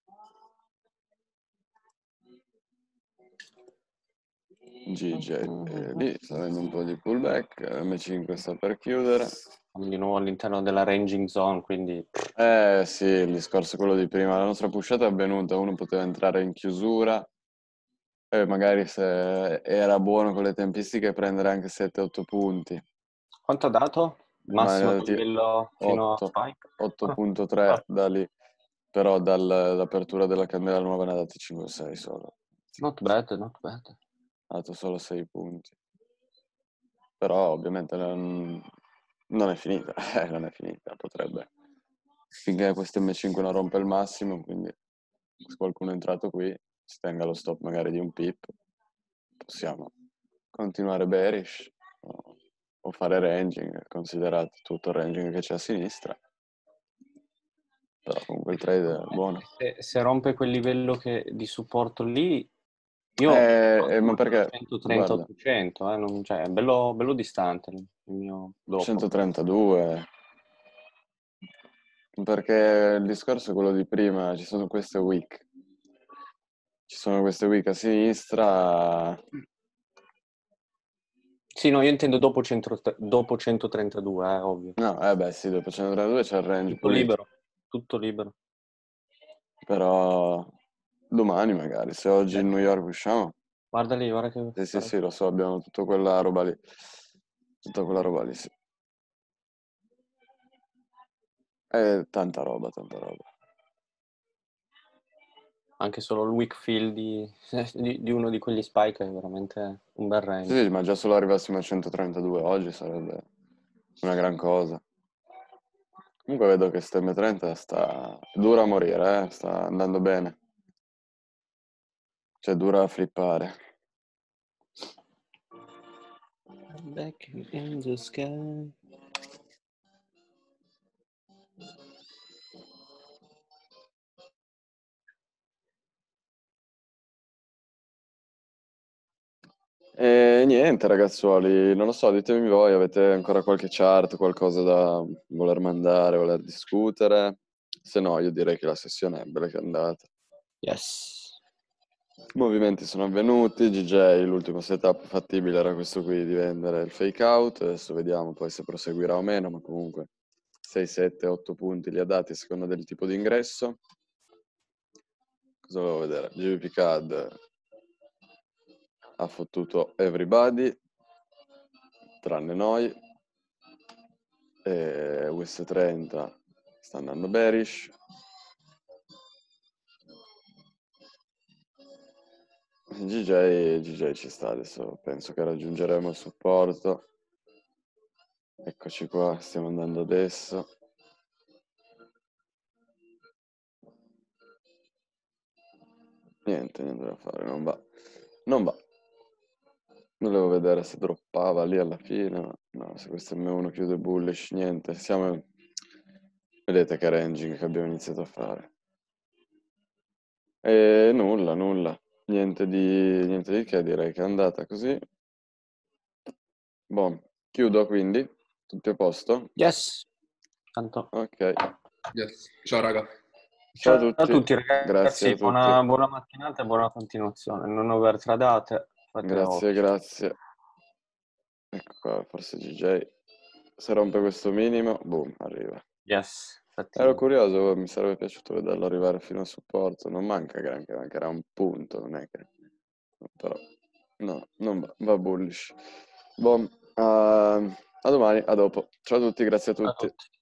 S1: G J eh, lì sta avendo un po' di pullback, emme cinque sta per chiudere.
S3: Siamo di nuovo all'interno della ranging zone, quindi
S1: Eh sì, il discorso è quello di prima, la nostra pushata è avvenuta, uno poteva entrare in chiusura E magari se era buono con le tempistiche prendere anche sette otto punti.
S3: Quanto ha dato? Il
S1: Ma
S3: massimo
S1: ne ha
S3: di
S1: dati
S3: livello fino a
S1: otto,
S3: Spike?
S1: otto virgola
S3: Ah,
S1: tre
S3: ah,
S1: da lì, però dall'apertura della candela nuova ne ha dati cinque sei solo.
S3: not bad, not bad.
S1: Ha dato solo sei punti. Però ovviamente non, non è finita, eh, non è finita, potrebbe. Finché questo M cinque non rompe il massimo, quindi se qualcuno è entrato qui, si tenga lo stop magari di un pip, possiamo continuare bearish o, o fare ranging, considerato tutto il ranging che c'è a sinistra. Però comunque il trade è buono.
S3: Se, se rompe quel livello che, di supporto lì, io
S1: Eh, eh, ma perché,
S3: centotrenta
S1: guarda,
S3: ottocento, eh, non- cioè, è bello, bello distante il mio dopo.
S1: centotrentadue, perché il discorso è quello di prima, ci sono queste weak. Ci sono queste weak a sinistra.
S3: Sì, no, io intendo dopo, cento dopo centotrentadue, eh, ovvio.
S1: No, eh beh sì, dopo centotrentadue c'è il range
S3: Tutto
S1: pulito.
S3: libero, tutto libero.
S1: Però domani magari, se oggi in New York usciamo.
S3: Guarda lì, guarda che...
S1: Sì, sì, sì, lo so, abbiamo tutta quella roba lì. Tutta quella roba lì, sì. È tanta roba, tanta roba.
S3: Anche solo il weak field di, di, di uno di quegli spike è veramente un bel range.
S1: Sì, sì, ma già solo arrivassimo a centotrentadue oggi sarebbe una gran cosa. Comunque vedo che sta M trenta sta dura a morire, eh? Sta andando bene. Cioè dura a flippare.
S3: Back in the sky.
S1: E niente ragazzuoli, non lo so, ditemi voi, avete ancora qualche chart, qualcosa da voler mandare, voler discutere? Se no io direi che la sessione è bella che è andata.
S3: Yes.
S1: I movimenti sono avvenuti, G J l'ultimo setup fattibile era questo qui di vendere il fake out, adesso vediamo poi se proseguirà o meno, ma comunque sei, sette, otto punti li ha dati a seconda del tipo di ingresso. Cosa volevo vedere? G B P C A D ha fottuto everybody, tranne noi, e U S trenta sta andando bearish. G J, G J ci sta adesso, penso che raggiungeremo il supporto. Eccoci qua, stiamo andando adesso. Niente, niente da fare, non va. Non va. Volevo vedere se droppava lì alla fine, ma no, se questo M uno chiude bullish, niente. Siamo... Vedete che ranging che abbiamo iniziato a fare. E nulla, nulla. Niente di, niente di che, direi che è andata così. Boh, chiudo quindi. Tutti a posto?
S3: Yes. Tanto.
S1: Ok.
S2: Yes. Ciao raga.
S1: Ciao a
S3: Ciao
S1: tutti.
S3: a tutti ragazzi,
S1: Grazie a tutti.
S3: buona, buona mattinata e buona continuazione. Non overtradate, fate
S1: Grazie,
S3: occhio.
S1: grazie. Ecco qua, forse G J. Se rompe questo minimo, boom, arriva.
S3: Yes. Infatti,
S1: Ero curioso, mi sarebbe piaciuto vederlo arrivare fino al supporto. Non manca granché, mancherà un punto, non è che... Però, no, non va, va bullish. Boh, uh, a domani, a dopo. Ciao a tutti, grazie a
S3: a
S1: tutti.
S3: tutti.